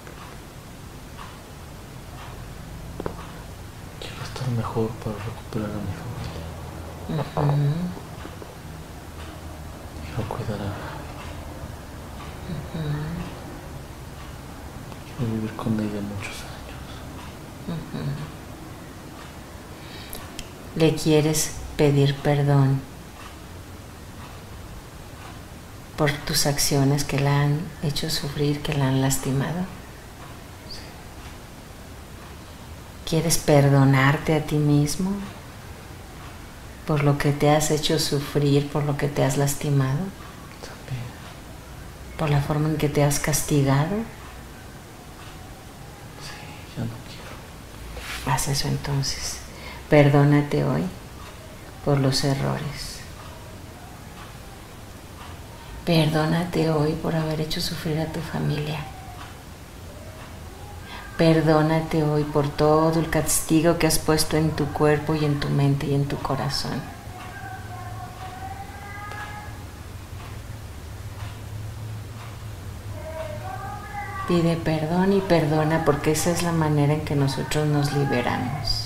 Speaker 2: Quiero estar mejor para recuperar a mi familia. Quiero cuidar a Gaby. Quiero vivir con ella muchos años.
Speaker 1: ¿Le quieres pedir perdón por tus acciones que la han hecho sufrir, que la han lastimado?
Speaker 2: Sí.
Speaker 1: ¿Quieres perdonarte a ti mismo por lo que te has hecho sufrir, por lo que te has lastimado?
Speaker 2: También.
Speaker 1: ¿Por la forma en que te has castigado?
Speaker 2: Sí, ya no quiero.
Speaker 1: Haz eso entonces. Perdónate hoy por los errores. Perdónate hoy por haber hecho sufrir a tu familia. Perdónate hoy por todo el castigo que has puesto en tu cuerpo y en tu mente y en tu corazón. Pide perdón y perdona, porque esa es la manera en que nosotros nos liberamos.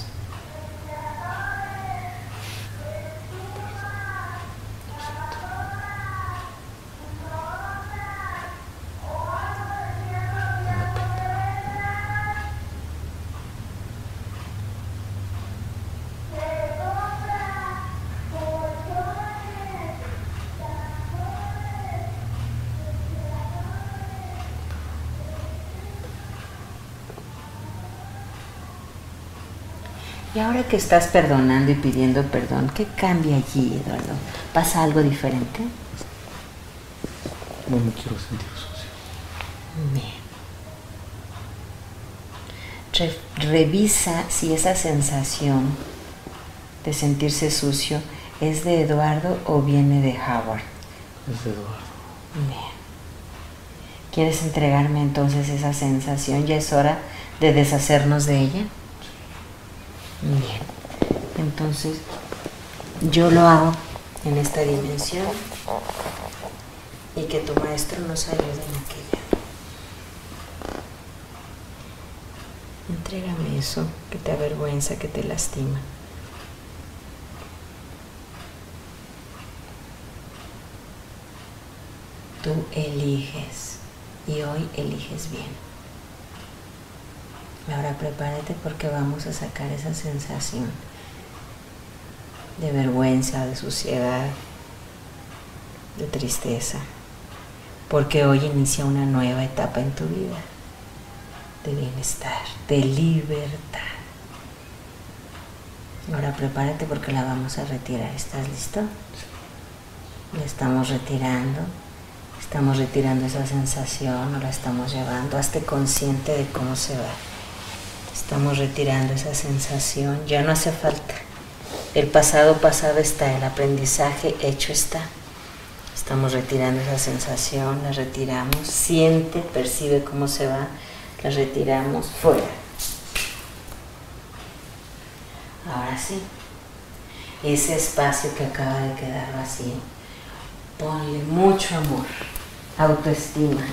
Speaker 1: Y ahora que estás perdonando y pidiendo perdón, ¿qué cambia allí, Eduardo? ¿Pasa algo diferente?
Speaker 2: No me quiero sentir sucio.
Speaker 1: Bien. Revisa si esa sensación de sentirse sucio es de Eduardo o viene de Howard.
Speaker 2: Es de Eduardo.
Speaker 1: Bien. ¿Quieres entregarme entonces esa sensación? ¿Ya es hora de deshacernos de ella? Bien, entonces yo lo hago en esta dimensión y que tu maestro nos ayude en aquella. Entrégame eso que te avergüenza, que te lastima. Tú eliges y hoy eliges bien. Ahora prepárate porque vamos a sacar esa sensación de vergüenza, de suciedad, de tristeza, porque hoy inicia una nueva etapa en tu vida de bienestar, de libertad. Ahora prepárate porque la vamos a retirar. ¿Estás listo? La estamos retirando esa sensación, o la estamos llevando. Hazte consciente de cómo se va. Estamos retirando esa sensación, ya no hace falta. El pasado está, el aprendizaje hecho está. Estamos retirando esa sensación, la retiramos, siente, percibe cómo se va, la retiramos, fuera. Ahora sí, ese espacio que acaba de quedar vacío, ponle mucho amor, autoestima,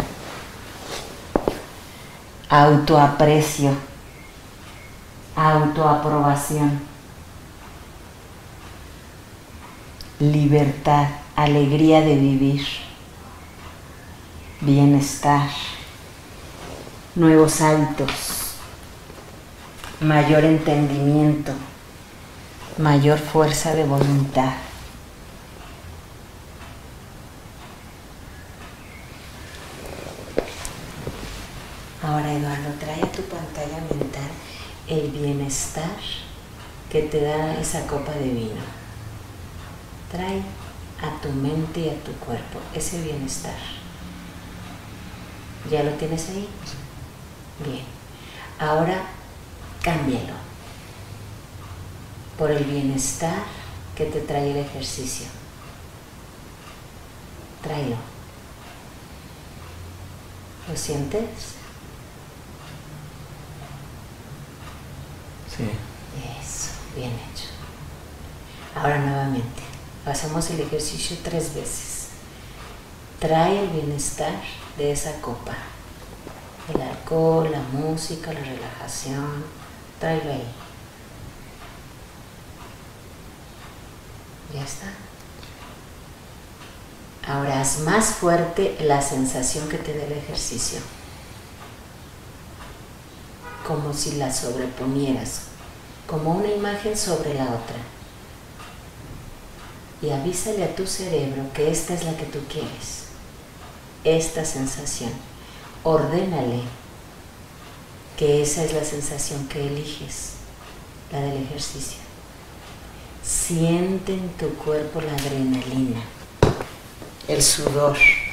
Speaker 1: autoaprecio, autoaprobación, libertad, alegría de vivir, bienestar, nuevos hábitos, mayor entendimiento, mayor fuerza de voluntad. Ahora, Eduardo, trae a tu pantalla mental el bienestar que te da esa copa de vino. Trae a tu mente y a tu cuerpo ese bienestar. ¿Ya lo tienes ahí? Bien. Ahora, cámbialo por el bienestar que te trae el ejercicio. Tráelo. ¿Lo sientes?
Speaker 2: Sí.
Speaker 1: Eso, bien hecho. Ahora nuevamente, hacemos el ejercicio 3 veces. Trae el bienestar de esa copa. El alcohol, la música, la relajación. Tráelo ahí. Ya está. Ahora haz más fuerte la sensación que te dé el ejercicio. Como si la sobreponieras, como una imagen sobre la otra. Y avísale a tu cerebro que esta es la que tú quieres. Esta sensación. Ordénale que esa es la sensación que eliges, la del ejercicio. Siente en tu cuerpo la adrenalina, el sudor.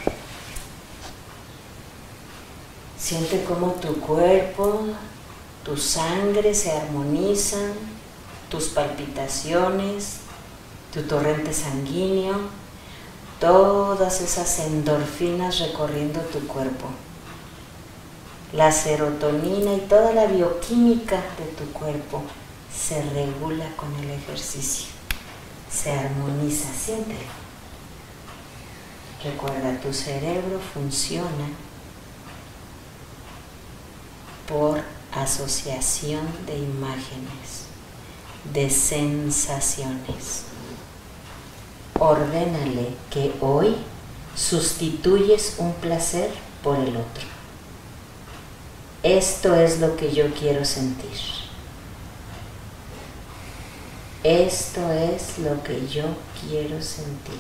Speaker 1: Siente cómo tu cuerpo, tu sangre se armonizan, tus palpitaciones, tu torrente sanguíneo, todas esas endorfinas recorriendo tu cuerpo. La serotonina y toda la bioquímica de tu cuerpo se regula con el ejercicio, se armoniza, siéntelo. Recuerda, tu cerebro funciona por asociación de imágenes, de sensaciones. Ordénale que hoy sustituyes un placer por el otro. Esto es lo que yo quiero sentir. Esto es lo que yo quiero sentir.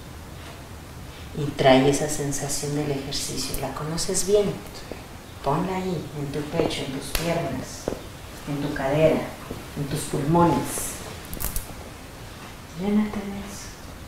Speaker 1: Y trae esa sensación del ejercicio. ¿La conoces bien? Ponla ahí, en tu pecho, en tus piernas, en tu cadera, en tus pulmones. Llénate de eso.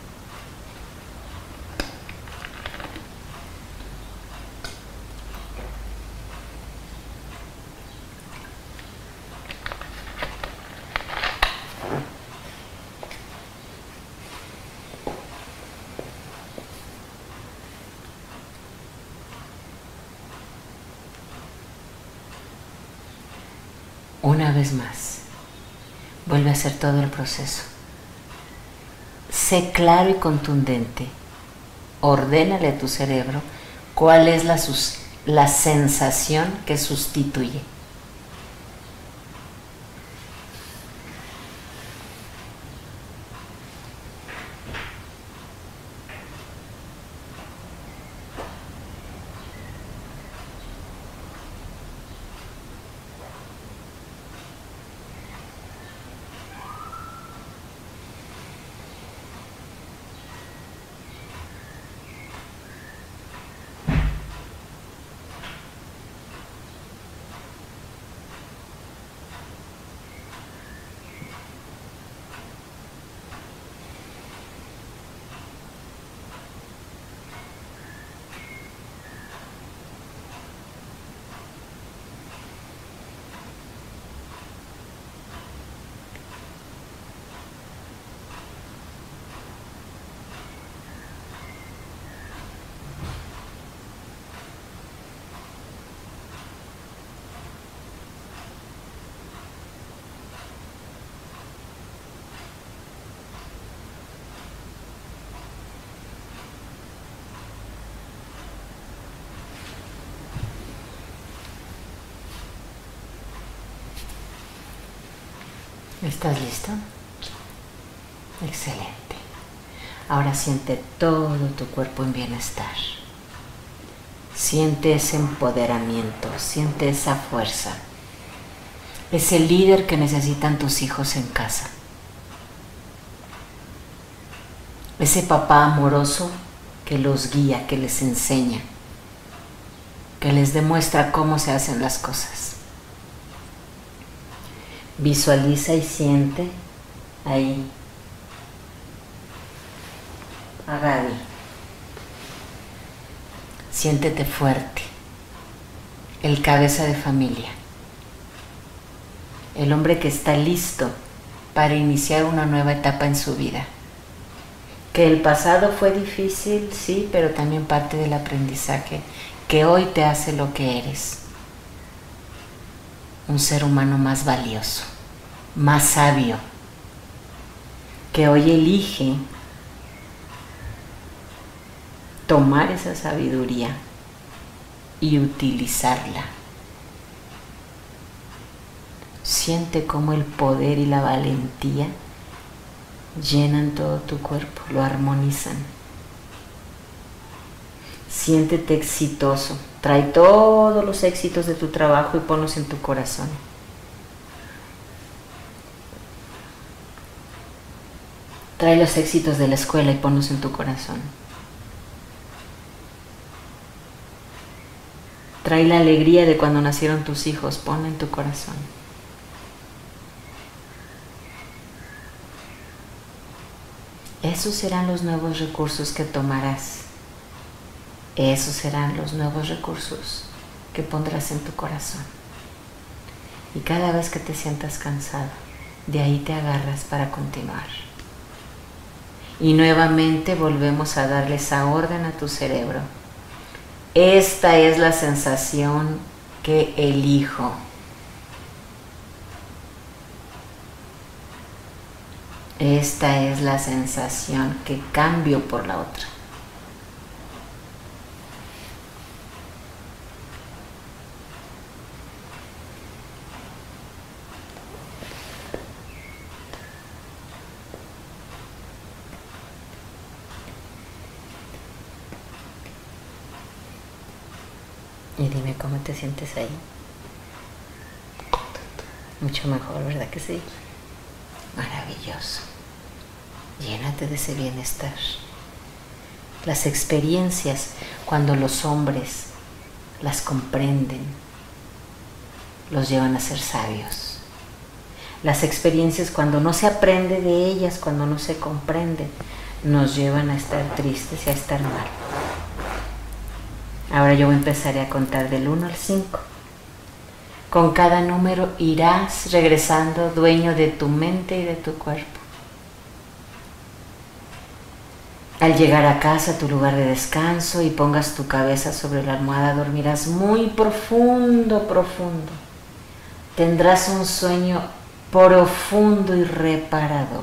Speaker 1: Una vez más, vuelve a hacer todo el proceso. Sé claro y contundente. Ordénale a tu cerebro cuál es la sensación que sustituye. ¿Estás listo? Excelente. Ahora siente todo tu cuerpo en bienestar. Siente ese empoderamiento, siente esa fuerza. Ese líder que necesitan tus hijos en casa. Ese papá amoroso que los guía, que les enseña, que les demuestra cómo se hacen las cosas. Visualiza y siente ahí a Gaby. Siéntete fuerte, el cabeza de familia, el hombre que está listo para iniciar una nueva etapa en su vida. Que el pasado fue difícil, sí, pero también parte del aprendizaje que hoy te hace lo que eres. Un ser humano más valioso, más sabio, que hoy elige tomar esa sabiduría y utilizarla. Siente cómo el poder y la valentía llenan todo tu cuerpo, lo armonizan. Siéntete exitoso. Trae todos los éxitos de tu trabajo y ponlos en tu corazón. Trae los éxitos de la escuela y ponlos en tu corazón. Trae la alegría de cuando nacieron tus hijos, ponla en tu corazón. Esos serán los nuevos recursos que tomarás. Esos serán los nuevos recursos que pondrás en tu corazón. Y cada vez que te sientas cansado, de ahí te agarras para continuar. Y nuevamente volvemos a darle esa orden a tu cerebro. Esta es la sensación que elijo. Esta es la sensación que cambio por la otra. Y dime cómo te sientes ahí. Mucho mejor, ¿verdad que sí? Maravilloso. Llénate de ese bienestar. Las experiencias, cuando los hombres las comprenden, los llevan a ser sabios. Las experiencias, cuando no se aprende de ellas, cuando no se comprenden, nos llevan a estar tristes y a estar mal. Ahora yo empezaré a contar del 1 al 5. Con cada número irás regresando dueño de tu mente y de tu cuerpo. Al llegar a casa, a tu lugar de descanso, y pongas tu cabeza sobre la almohada, dormirás muy profundo, profundo. Tendrás un sueño profundo y reparador.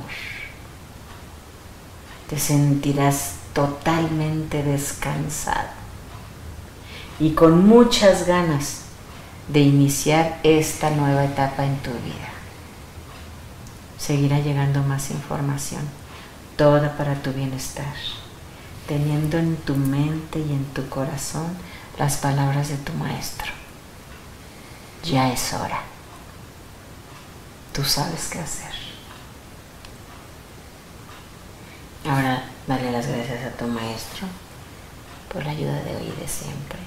Speaker 1: Te sentirás totalmente descansado y con muchas ganas de iniciar esta nueva etapa en tu vida. Seguirá llegando más información, toda para tu bienestar, teniendo en tu mente y en tu corazón las palabras de tu maestro. Ya es hora. Tú sabes qué hacer. Ahora dale las gracias a tu maestro por la ayuda de hoy y de siempre.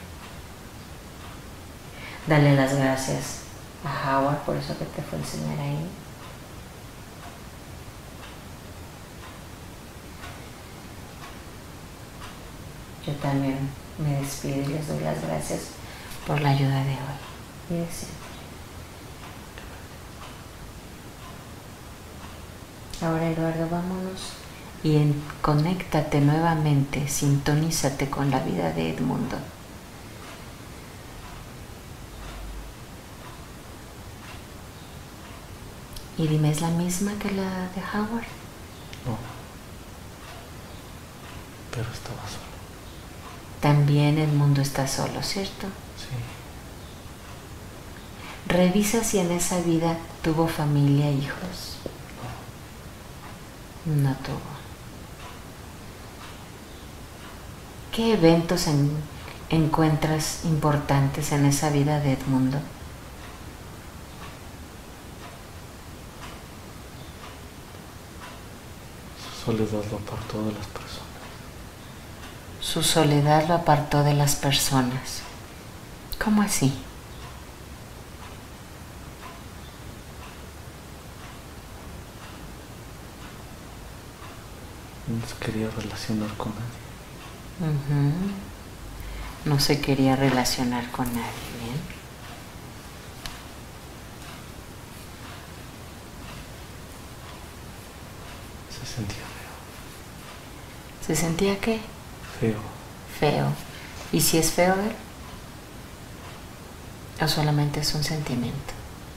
Speaker 1: Dale las gracias a Howard por eso que te fue a enseñar ahí. Yo también me despido y les doy las gracias por la ayuda de hoy y de siempre. Ahora, Eduardo, vámonos y conéctate nuevamente, sintonízate con la vida de Edmundo. Y dime, ¿es la misma que la de Howard?
Speaker 2: No. Pero estaba solo.
Speaker 1: También Edmundo está solo, ¿cierto?
Speaker 2: Sí.
Speaker 1: Revisa si en esa vida tuvo familia, hijos. No tuvo. ¿Qué eventos encuentras importantes en esa vida de Edmundo?
Speaker 2: Su soledad lo apartó de las personas.
Speaker 1: Su soledad lo apartó de las personas. ¿Cómo así?
Speaker 2: No se quería relacionar con nadie.
Speaker 1: No se quería relacionar con nadie, ¿bien?
Speaker 2: Se sentía feo.
Speaker 1: ¿Se sentía qué?
Speaker 2: Feo.
Speaker 1: Feo. ¿Y si es feo él? ¿O solamente es un sentimiento?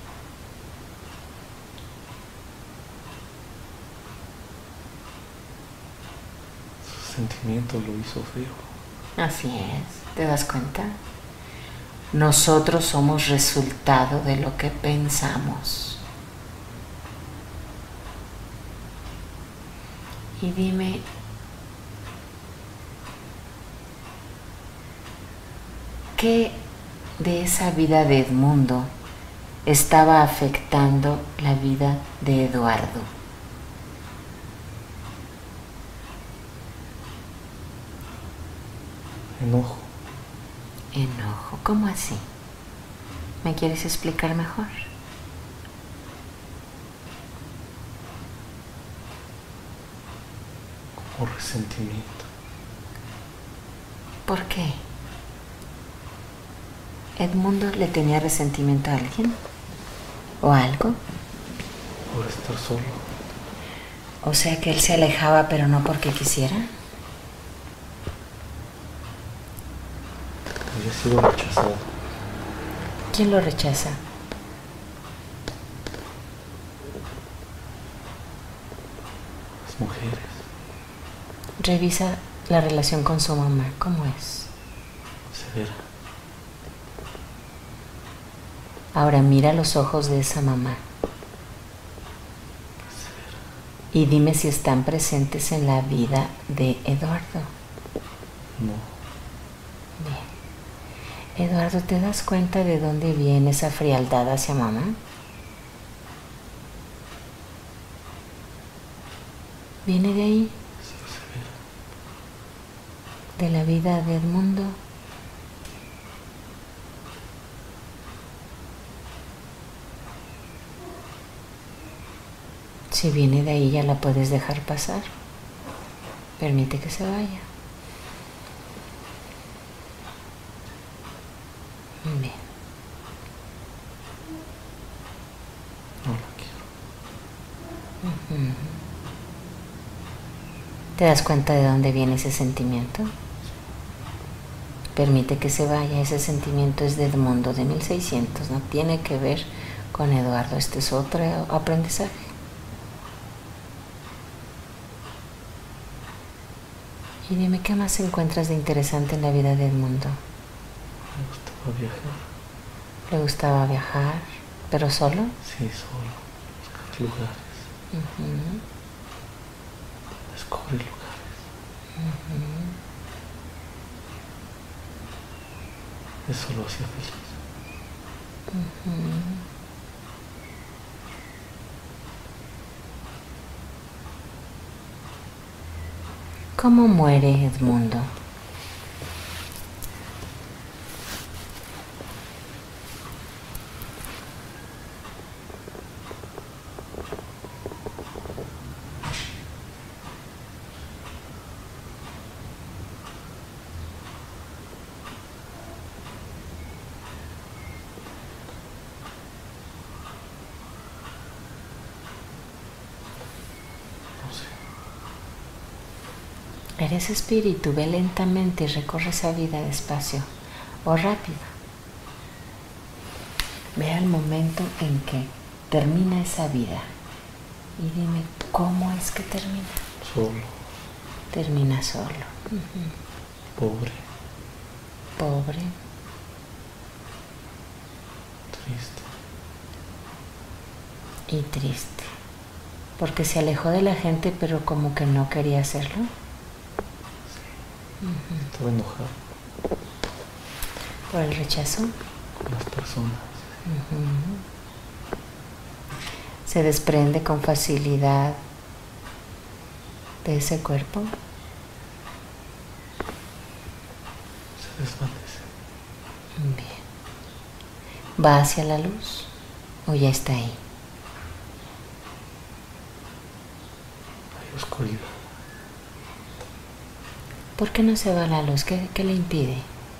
Speaker 2: Su sentimiento lo hizo feo.
Speaker 1: Así es, ¿te das cuenta? Nosotros somos resultado de lo que pensamos. Y dime, ¿qué de esa vida de Edmundo estaba afectando la vida de Eduardo?
Speaker 2: Enojo.
Speaker 1: Enojo, ¿cómo así? ¿Me quieres explicar mejor?
Speaker 2: Como resentimiento.
Speaker 1: ¿Por qué? ¿Edmundo le tenía resentimiento a alguien? ¿O a algo?
Speaker 2: Por estar solo.
Speaker 1: O sea que él se alejaba, pero no porque quisiera.
Speaker 2: Había sido rechazado.
Speaker 1: ¿Quién lo rechaza?
Speaker 2: Las mujeres.
Speaker 1: Revisa la relación con su mamá. ¿Cómo es?
Speaker 2: Severa.
Speaker 1: Ahora mira los ojos de esa mamá.
Speaker 2: Severa.
Speaker 1: Y dime si están presentes en la vida de Eduardo.
Speaker 2: No.
Speaker 1: Bien. Eduardo, ¿te das cuenta de dónde viene esa frialdad hacia mamá? ¿Viene de ahí?
Speaker 2: Sí, severa.
Speaker 1: ¿De la vida de Edmundo? Si viene de ahí, ya la puedes dejar pasar. Permite que se vaya. Bien.
Speaker 2: No la quiero.
Speaker 1: ¿Te das cuenta de dónde viene ese sentimiento? Permite que se vaya. Ese sentimiento es de Edmundo de 1600. No tiene que ver con Eduardo. Este es otro aprendizaje. Y dime, ¿qué más encuentras de interesante en la vida de Edmundo?
Speaker 2: Me gustaba viajar.
Speaker 1: ¿Le gustaba viajar? ¿Pero solo?
Speaker 2: Sí, solo. Buscar lugares. Descubrir lugares. Eso lo hacía feliz.
Speaker 1: ¿Cómo muere Edmundo?
Speaker 2: No sé.
Speaker 1: Eres espíritu, ve lentamente y recorre esa vida despacio o rápido. Ve al momento en que termina esa vida y dime cómo es que termina.
Speaker 2: Solo.
Speaker 1: Termina solo.
Speaker 2: Pobre.
Speaker 1: Pobre.
Speaker 2: Triste.
Speaker 1: y triste. Porque se alejó de la gente, pero como que no quería hacerlo.
Speaker 2: Estaba enojado
Speaker 1: Por el rechazo.
Speaker 2: con las personas.
Speaker 1: Se desprende con facilidad de ese cuerpo.
Speaker 2: Se desvanece.
Speaker 1: Bien. ¿Va hacia la luz o ya está ahí?
Speaker 2: Hay oscuridad.
Speaker 1: ¿Por qué no se va a la luz? ¿Qué le impide?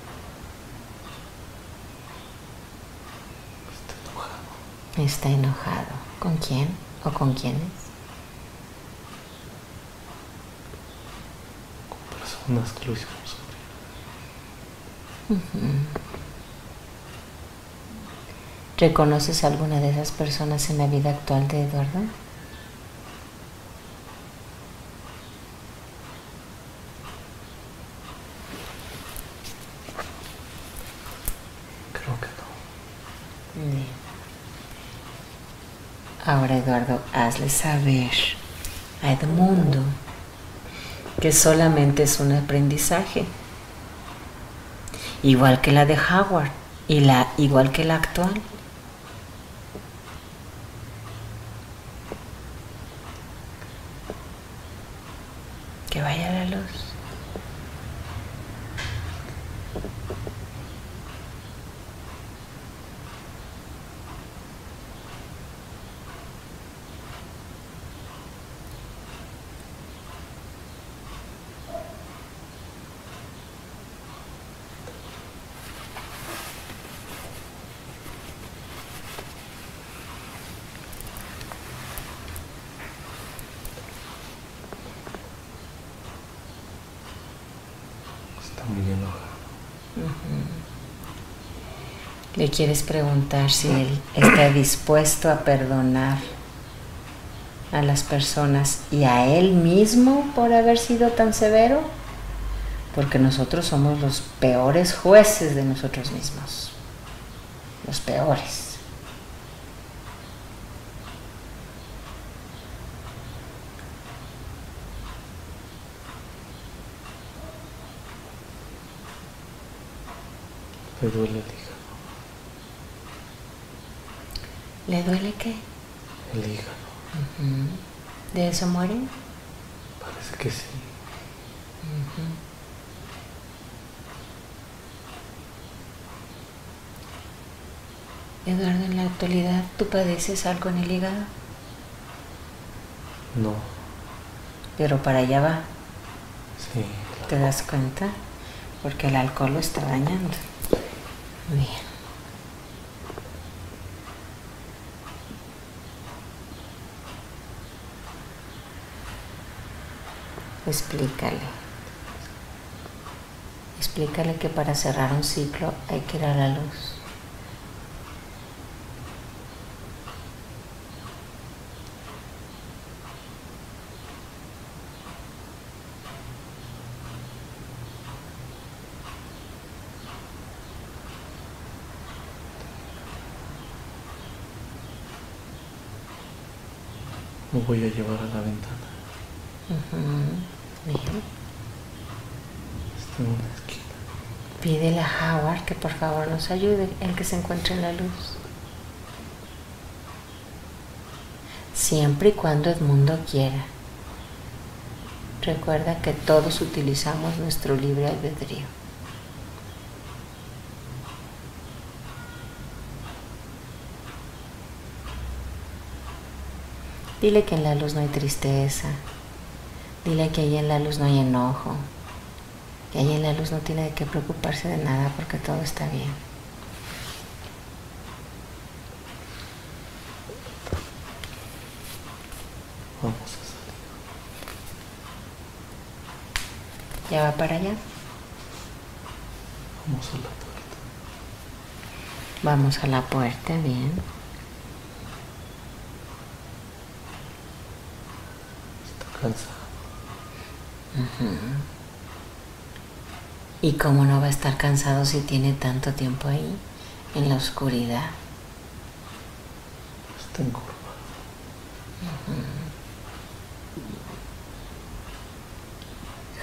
Speaker 2: Está enojado.
Speaker 1: Está enojado. ¿Con quién o con quiénes?
Speaker 2: Con personas que lo hicieron sufrir.
Speaker 1: ¿Reconoces alguna de esas personas en la vida actual de Eduardo?
Speaker 2: Creo que no.
Speaker 1: Bien. Ahora, Eduardo, hazle saber a Edmundo que solamente es un aprendizaje, igual que la de Howard y igual que la actual. Que vaya a la luz.
Speaker 2: Está muy enojado.
Speaker 1: Le quieres preguntar si él está dispuesto a perdonar a las personas y a él mismo por haber sido tan severo, porque nosotros somos los peores jueces de nosotros mismos, los peores.
Speaker 2: Le duele el hígado.
Speaker 1: ¿Le duele qué?
Speaker 2: El hígado.
Speaker 1: ¿De eso muere?
Speaker 2: Parece que sí.
Speaker 1: Eduardo, en la actualidad, ¿tú padeces algo en el hígado?
Speaker 2: No.
Speaker 1: Pero para allá va.
Speaker 2: Sí.
Speaker 1: ¿Te das cuenta? Porque el alcohol lo está dañando. Bien. Explícale. Explícale que para cerrar un ciclo hay que ir a la luz.
Speaker 2: Me voy a llevar a la ventana.
Speaker 1: Bien.
Speaker 2: Está en una esquina.
Speaker 1: Pídele a Howard que por favor nos ayude, el que se encuentre en la luz. Siempre y cuando Edmundo quiera. Recuerda que todos utilizamos nuestro libre albedrío. Dile que en la luz no hay tristeza. Dile que ahí en la luz no hay enojo. Que ahí en la luz no tiene de qué preocuparse de nada porque todo está bien.
Speaker 2: Vamos a salir.
Speaker 1: ¿Ya va para allá?
Speaker 2: Vamos a la puerta.
Speaker 1: Vamos a la puerta, bien.
Speaker 2: Está cansado.
Speaker 1: ¿Y cómo no va a estar cansado si tiene tanto tiempo ahí, en la oscuridad?
Speaker 2: Está encorvado.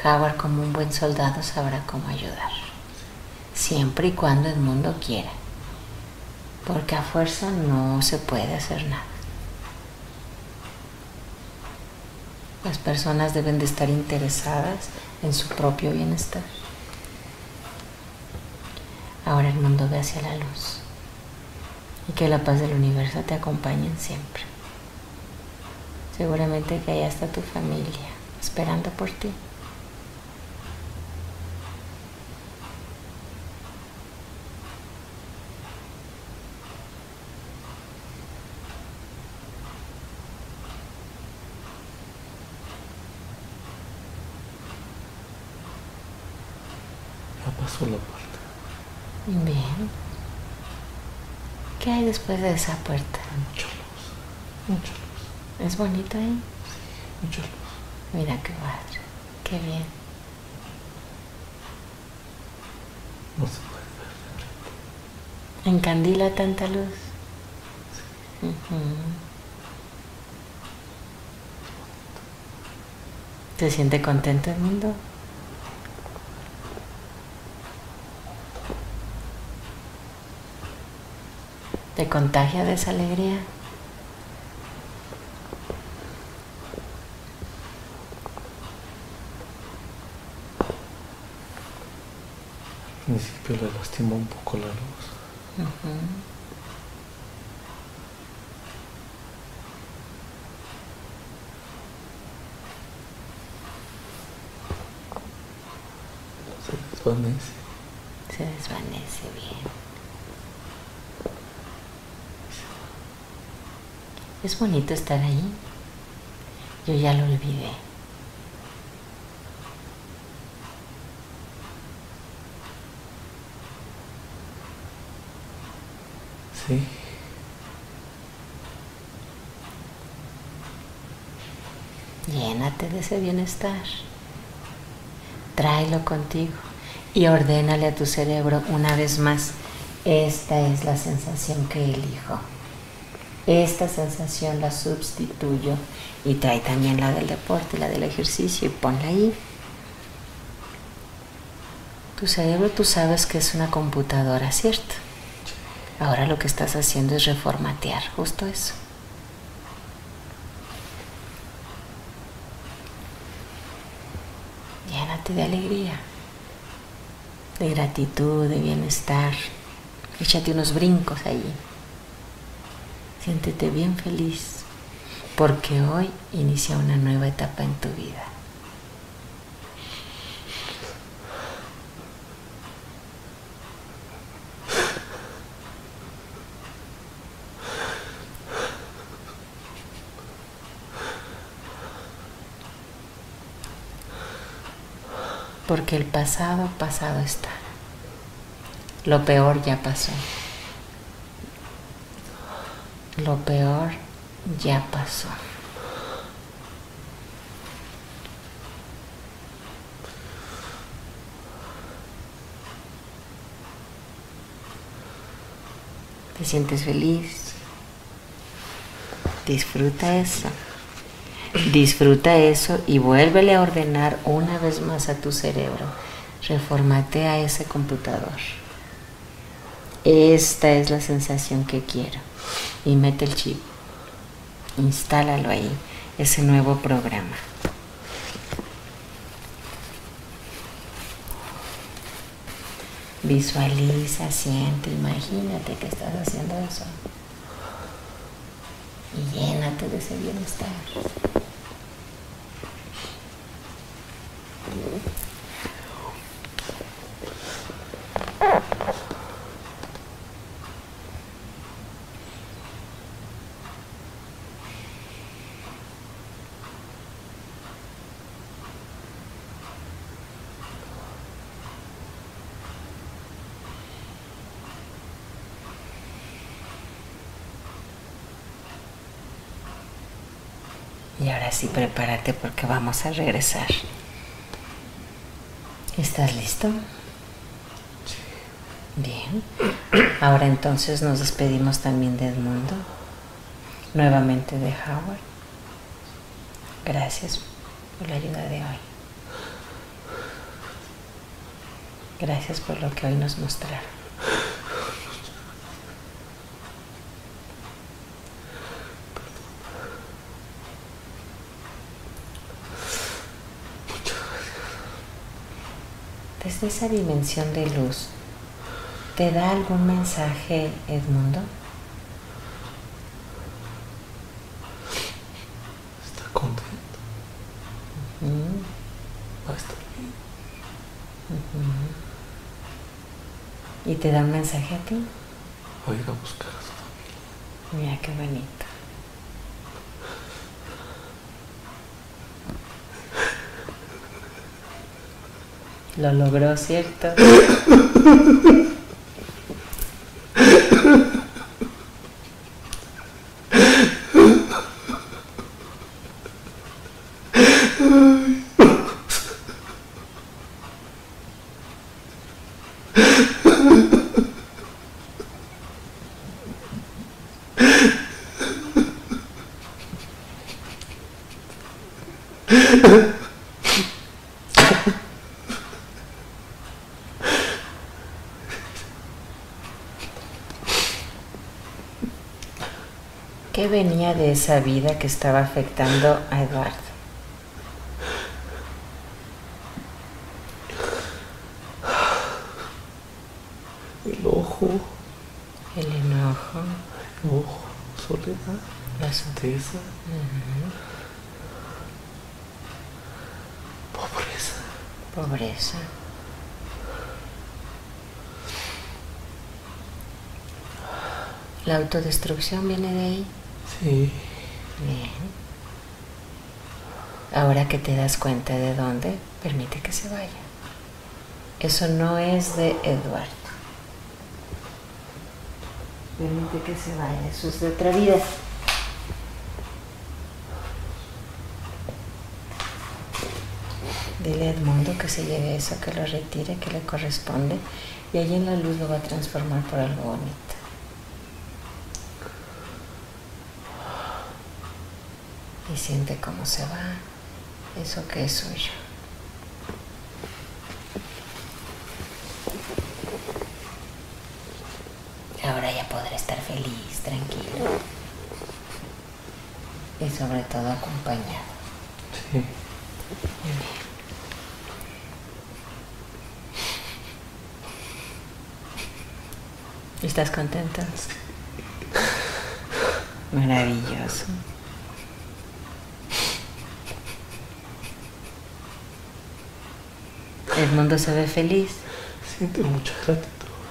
Speaker 1: Howard, como un buen soldado, sabrá cómo ayudar. Siempre y cuando Edmundo quiera. Porque a fuerza no se puede hacer nada. Las personas deben de estar interesadas en su propio bienestar. Ahora el mundo ve hacia la luz. Y que la paz del universo te acompañe siempre. Seguramente que allá está tu familia, esperando por ti.
Speaker 2: Ya pasó la puerta.
Speaker 1: Bien. ¿Qué hay después de esa puerta?
Speaker 2: Mucha luz. Mucha luz.
Speaker 1: ¿Es bonito ahí?
Speaker 2: Sí, mucha luz.
Speaker 1: Mira qué padre. Qué bien.
Speaker 2: No se puede ver de frente.
Speaker 1: ¿Encandila tanta luz?
Speaker 2: Sí.
Speaker 1: ¿Te siente contento el mundo? ¿Te contagia de esa alegría?
Speaker 2: Al principio le lastimó un poco la luz. Se desvanece.
Speaker 1: Se desvanece bien. Es bonito estar ahí. Yo ya lo olvidé.
Speaker 2: Sí.
Speaker 1: Llénate de ese bienestar. Tráelo contigo y ordénale a tu cerebro una vez más. Esta es la sensación que elijo. Esta sensación la sustituyo y trae también la del deporte, la del ejercicio y ponla ahí. Tu cerebro, tú sabes que es una computadora, ¿cierto? Ahora lo que estás haciendo es reformatear, justo eso. Llénate de alegría, de gratitud, de bienestar. Échate unos brincos allí. Siéntete bien feliz, porque hoy inicia una nueva etapa en tu vida. Porque el pasado, pasado está. Lo peor ya pasó. Lo peor ya pasó. ¿Te sientes feliz? Disfruta eso. Disfruta eso y vuélvele a ordenar una vez más a tu cerebro. Reformatea ese computador. Esta es la sensación que quiero. Y mete el chip. Instálalo ahí, ese nuevo programa. Visualiza, siente, imagínate que estás haciendo eso. Y llénate de ese bienestar. Y ahora sí, prepárate porque vamos a regresar. ¿Estás listo?
Speaker 2: Sí.
Speaker 1: Bien. Ahora entonces nos despedimos también de Edmundo. Nuevamente de Howard. Gracias por la ayuda de hoy. Gracias por lo que hoy nos mostraron. Desde esa dimensión de luz, ¿te da algún mensaje, Edmundo?
Speaker 2: Está contento. Va a estar bien.
Speaker 1: ¿Y te da un mensaje a ti?
Speaker 2: Va a ir a buscar a su familia.
Speaker 1: Mira qué bonito. Lo logró, ¿cierto? ¿Qué venía de esa vida que estaba afectando a Eduardo?
Speaker 2: El ojo.
Speaker 1: El enojo.
Speaker 2: Soledad.
Speaker 1: La
Speaker 2: tristeza. Pobreza.
Speaker 1: Pobreza. ¿La autodestrucción viene de ahí?
Speaker 2: Sí.
Speaker 1: Bien. Ahora que te das cuenta de dónde, permite que se vaya. Eso no es de Eduardo. Permite que se vaya, eso es de otra vida. Dile a Edmundo que se lleve eso, que lo retire, que le corresponde, y allí en la luz lo va a transformar por algo bonito. Y siente cómo se va eso que es suyo. Ahora ya podrá estar feliz, tranquilo. Y sobre todo acompañado.
Speaker 2: Sí.
Speaker 1: Muy bien. ¿Estás contento?
Speaker 2: Sí.
Speaker 1: Maravilloso. El mundo se ve feliz.
Speaker 2: Siente mucha gratitud.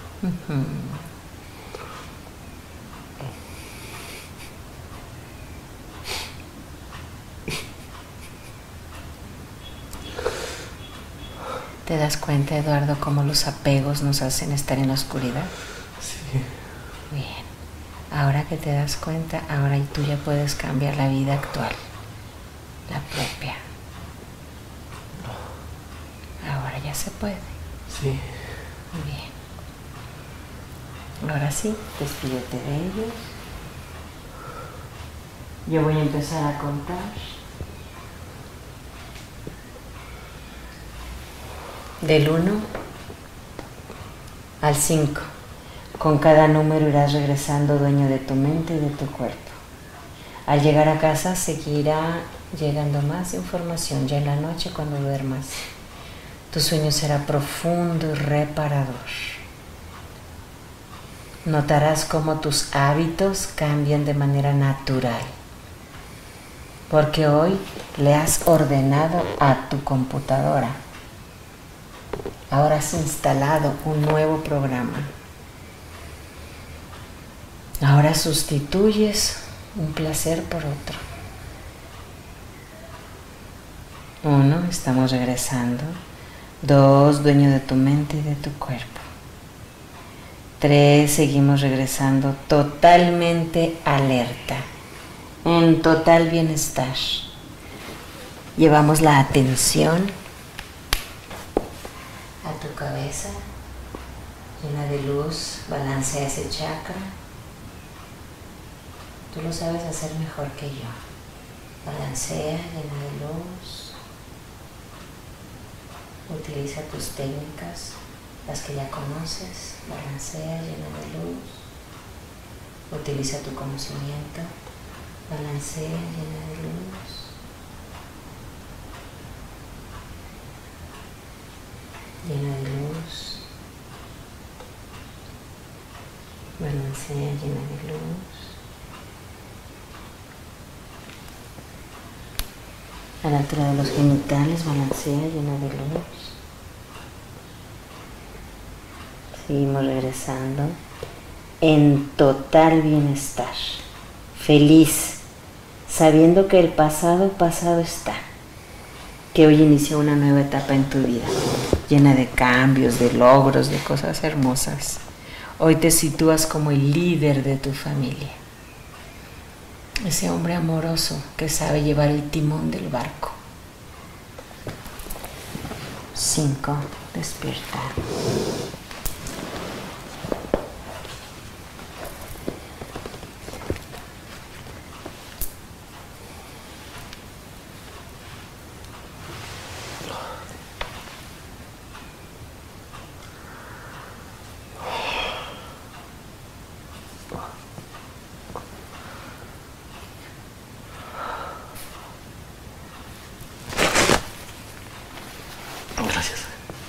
Speaker 1: ¿Te das cuenta, Eduardo, cómo los apegos nos hacen estar en la oscuridad?
Speaker 2: Sí.
Speaker 1: Bien. Ahora que te das cuenta, ahora tú ya puedes cambiar la vida actual. La propia. Ahora ya se puede.
Speaker 2: Sí.
Speaker 1: Bien. Ahora sí, despídete de ellos. Yo voy a empezar a contar. Del 1 al 5. Con cada número irás regresando dueño de tu mente y de tu cuerpo. Al llegar a casa seguirá llegando más información ya en la noche cuando duermas. Tu sueño será profundo y reparador. Notarás cómo tus hábitos cambian de manera natural. Porque hoy le has ordenado a tu computadora. Ahora has instalado un nuevo programa. Ahora sustituyes un placer por otro. 1, estamos regresando. 2, dueño de tu mente y de tu cuerpo. 3, seguimos regresando totalmente alerta, en total bienestar. Llevamos la atención a tu cabeza, llena de luz, balancea ese chakra. Tú lo sabes hacer mejor que yo. Balancea, llena de luz. Utiliza tus técnicas las que ya conoces, balancea, llena de luz. Utiliza tu conocimiento, balancea, llena de luz. Llena de luz. Balancea, llena de luz. A la altura de los genitales, balancea, llena de luz. Seguimos regresando en total bienestar, feliz, sabiendo que el pasado está, que hoy inicia una nueva etapa en tu vida, llena de cambios, de logros, de cosas hermosas. Hoy te sitúas como el líder de tu familia, ese hombre amoroso que sabe llevar el timón del barco. 5. Despierta.
Speaker 2: Gracias.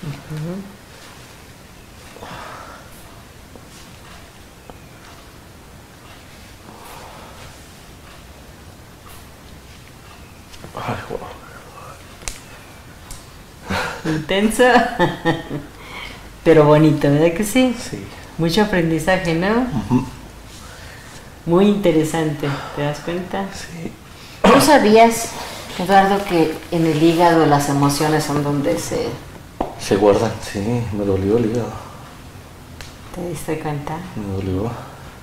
Speaker 2: Ay, wow.
Speaker 1: Intenso, pero bonito, ¿verdad que sí?
Speaker 2: Sí.
Speaker 1: Mucho aprendizaje, ¿no? Muy interesante, ¿te das cuenta?
Speaker 2: Sí.
Speaker 1: ¿Tú sabías, Eduardo, que en el hígado las emociones son donde
Speaker 2: Se guardan, sí, me dolió el hígado.
Speaker 1: ¿Te diste cuenta?
Speaker 2: Me dolió.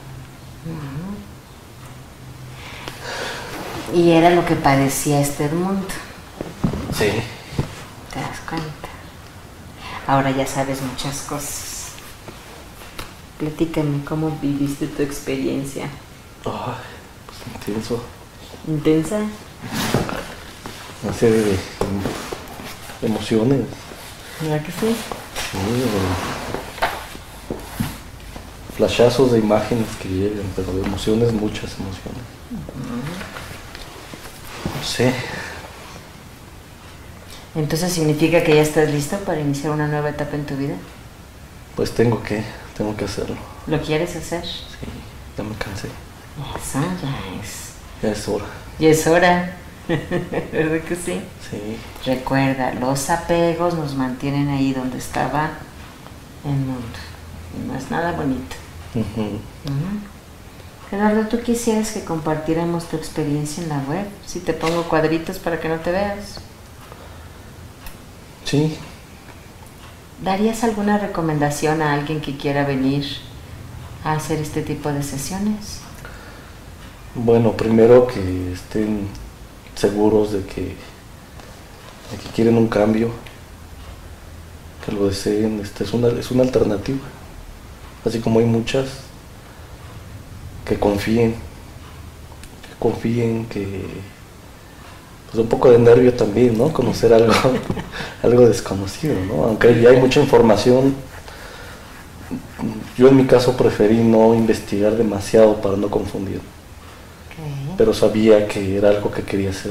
Speaker 1: Y era lo que padecía este Edmundo.
Speaker 2: Sí.
Speaker 1: ¿Te das cuenta? Ahora ya sabes muchas cosas. Platícame, ¿cómo viviste tu experiencia?
Speaker 2: Ay, pues intenso.
Speaker 1: ¿Intensa?
Speaker 2: Una serie de emociones.
Speaker 1: ¿Verdad que sí?
Speaker 2: Sí, flashazos de imágenes que llegan, pero de emociones, muchas emociones. No sé.
Speaker 1: Entonces, ¿significa que ya estás listo para iniciar una nueva etapa en tu vida?
Speaker 2: Pues tengo que hacerlo.
Speaker 1: ¿Lo quieres hacer?
Speaker 2: Sí, ya me cansé.
Speaker 1: Eso
Speaker 2: Ya es hora.
Speaker 1: ya es hora. ¿Verdad que sí?
Speaker 2: Sí.
Speaker 1: Recuerda, los apegos nos mantienen ahí donde estaba el mundo. Y no es nada bonito. Eduardo, ¿tú quisieras que compartiéramos tu experiencia en la web? Si te pongo cuadritos para que no te veas.
Speaker 2: Sí.
Speaker 1: ¿Darías alguna recomendación a alguien que quiera venir a hacer este tipo de sesiones?
Speaker 2: Bueno, primero que estén seguros de que quieren un cambio, que lo deseen. Es una alternativa, así como hay muchas. Que confíen, que pues un poco de nervio también, ¿no? Conocer algo algo desconocido, ¿no? Aunque ya hay mucha información, yo en mi caso preferí no investigar demasiado para no confundir. Pero sabía que era algo que quería hacer.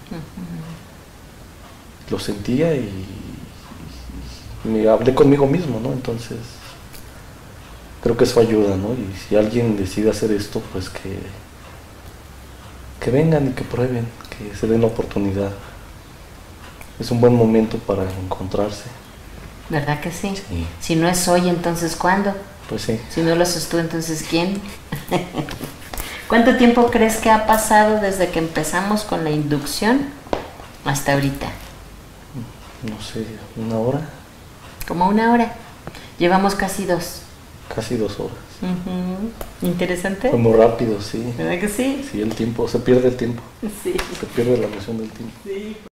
Speaker 2: Lo sentía y me hablé conmigo mismo, ¿no? Entonces creo que eso ayuda, ¿no? Y si alguien decide hacer esto, pues que vengan y que prueben, que se den la oportunidad. Es un buen momento para encontrarse.
Speaker 1: ¿Verdad que sí?
Speaker 2: Sí.
Speaker 1: Si no es hoy, entonces ¿cuándo?
Speaker 2: Pues sí.
Speaker 1: Si no lo haces tú, entonces ¿quién? ¿Cuánto tiempo crees que ha pasado desde que empezamos con la inducción hasta ahorita?
Speaker 2: No sé, ¿una hora?
Speaker 1: Como 1 hora. Llevamos casi 2.
Speaker 2: Casi 2 horas.
Speaker 1: Interesante.
Speaker 2: Fue muy rápido, sí.
Speaker 1: ¿Verdad que sí?
Speaker 2: Sí, el tiempo, se pierde el tiempo.
Speaker 1: Sí.
Speaker 2: Se pierde la noción del tiempo.
Speaker 1: Sí.